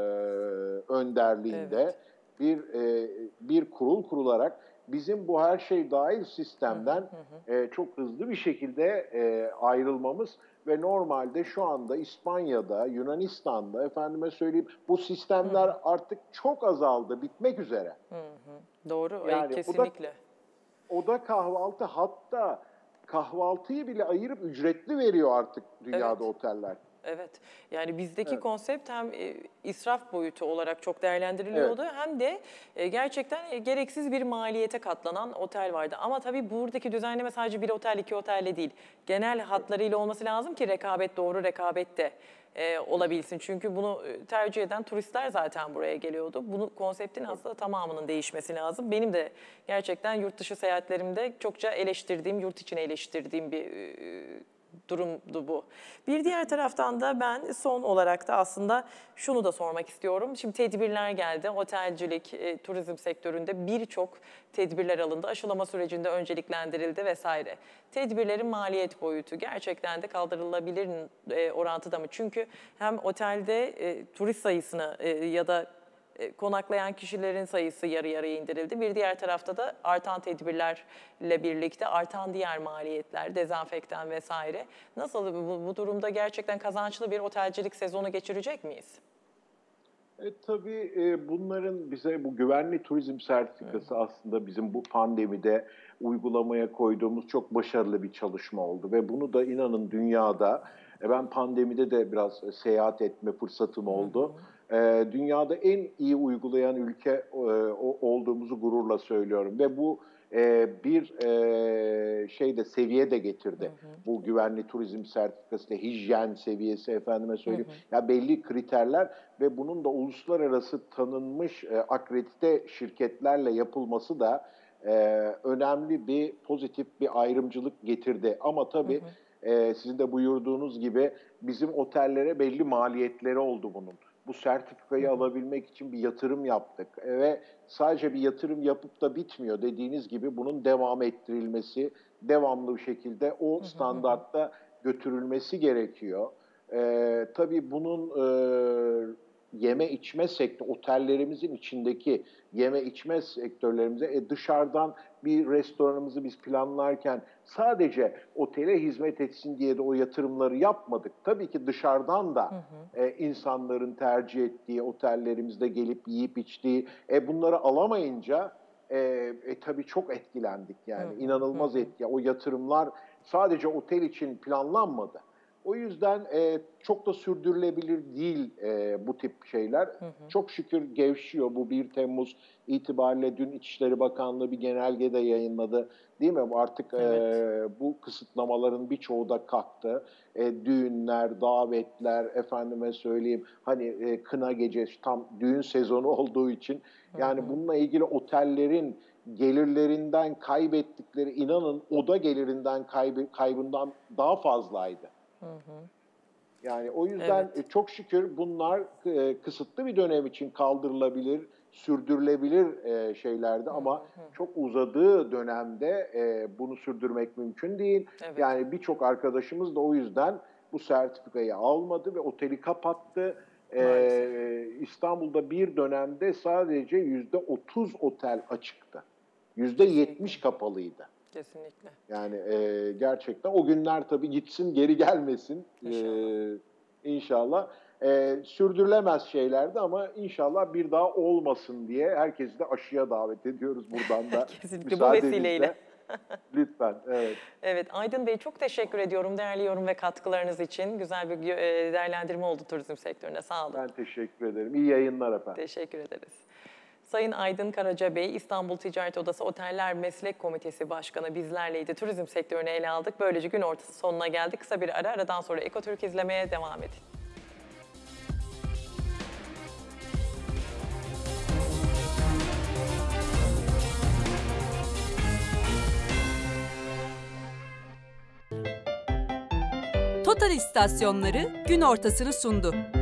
önderliğinde evet. bir e, bir kurul kurularak bizim bu her şey dahil sistemden hı hı hı. E, çok hızlı bir şekilde e, ayrılmamız ve normalde şu anda İspanya'da, Yunanistan'da efendime söyleyeyim bu sistemler hı hı. artık çok azaldı, bitmek üzere. Hı hı. Doğru, yani kesinlikle. O da, oda kahvaltı, hatta kahvaltıyı bile ayırıp ücretli veriyor artık dünyada evet. oteller. Evet. Yani bizdeki evet. konsept hem e, israf boyutu olarak çok değerlendiriliyordu evet. hem de e, gerçekten e, gereksiz bir maliyete katlanan otel vardı. Ama tabii buradaki düzenleme sadece bir otel, iki otelle değil. Genel hatlarıyla olması lazım ki rekabet, doğru rekabet de e, olabilsin. Çünkü bunu tercih eden turistler zaten buraya geliyordu. Bunu konseptin aslında tamamının değişmesi lazım. Benim de gerçekten yurt dışı seyahatlerimde çokça eleştirdiğim, yurt içine eleştirdiğim bir e, durumdu bu. Bir diğer taraftan da ben son olarak da aslında şunu da sormak istiyorum. Şimdi tedbirler geldi. Otelcilik, e, turizm sektöründe birçok tedbirler alındı. Aşılama sürecinde önceliklendirildi vesaire. Tedbirlerin maliyet boyutu gerçekten de kaldırılabilir e, orantıda mı? Çünkü hem otelde e, turist sayısını e, ya da konaklayan kişilerin sayısı yarı yarıya indirildi. Bir diğer tarafta da artan tedbirlerle birlikte artan diğer maliyetler, dezenfektan vesaire. Nasıl bu, bu durumda gerçekten kazançlı bir otelcilik sezonu geçirecek miyiz? E, tabii e, bunların bize bu güvenli turizm sertifikası evet. aslında bizim bu pandemide uygulamaya koyduğumuz çok başarılı bir çalışma oldu. Ve bunu da inanın dünyada, e, ben pandemide de biraz seyahat etme fırsatım oldu. Hı hı. E, dünyada en iyi uygulayan ülke e, olduğumuzu gururla söylüyorum. Ve bu e, bir e, şeyde seviye de getirdi. Hı hı. Bu güvenli turizm sertifikası da hijyen seviyesi efendime söyleyeyim. Hı hı. Ya belli kriterler ve bunun da uluslararası tanınmış e, akredite şirketlerle yapılması da e, önemli bir pozitif bir ayrımcılık getirdi. Ama tabii hı hı. E, sizin de buyurduğunuz gibi bizim otellere belli maliyetleri oldu bunun. Bu sertifikayı hı hı. alabilmek için bir yatırım yaptık ve sadece bir yatırım yapıp da bitmiyor. Dediğiniz gibi bunun devam ettirilmesi, devamlı bir şekilde o standartta götürülmesi gerekiyor. Ee, tabii bunun e, yeme içme sektörü, otellerimizin içindeki yeme içme sektörlerimize e, dışarıdan bir restoranımızı biz planlarken sadece otele hizmet etsin diye de o yatırımları yapmadık. Tabii ki dışarıdan da hı hı. E, insanların tercih ettiği, otellerimizde gelip yiyip içtiği, e, bunları alamayınca e, e, tabii çok etkilendik yani. Hı hı. İnanılmaz hı hı. etki. O yatırımlar sadece otel için planlanmadı. O yüzden e, çok da sürdürülebilir değil e, bu tip şeyler. Hı hı. Çok şükür gevşiyor. Bu bir Temmuz itibariyle dün İçişleri Bakanlığı bir genelge de yayınladı. Değil mi? Artık evet. e, bu kısıtlamaların birçoğu da kalktı. E, düğünler, davetler, efendime söyleyeyim hani e, kına gecesi tam düğün sezonu olduğu için. Yani hı hı. bununla ilgili otellerin gelirlerinden kaybettikleri inanın oda gelirinden kaybı, kaybından daha fazlaydı. Hı hı. Yani o yüzden evet. çok şükür bunlar kısıtlı bir dönem için kaldırılabilir, sürdürülebilir şeylerdi ama hı hı. çok uzadığı dönemde bunu sürdürmek mümkün değil. Evet. Yani birçok arkadaşımız da o yüzden bu sertifikayı almadı ve oteli kapattı. Ee, İstanbul'da bir dönemde sadece yüzde otuz otel açıktı. Yüzde yetmiş kapalıydı. Kesinlikle. Yani e, gerçekten o günler tabii gitsin geri gelmesin İnşallah. Ee, inşallah. E, sürdürülemez şeylerdi ama inşallah bir daha olmasın diye herkesi de aşıya davet ediyoruz buradan da. Kesinlikle bu vesileyle. Lütfen, evet. Evet, Aydın Bey çok teşekkür ediyorum değerli yorum ve katkılarınız için. Güzel bir değerlendirme oldu turizm sektörüne. Sağ olun. Ben teşekkür ederim. İyi yayınlar efendim. Teşekkür ederiz. Sayın Aydın Karaca Bey, İstanbul Ticaret Odası Oteller Meslek Komitesi Başkanı bizlerleydi. Turizm sektörünü ele aldık. Böylece gün ortası sonuna geldik. Kısa bir ara, aradan sonra Ekotürk izlemeye devam edin. Total istasyonları gün ortasını sundu.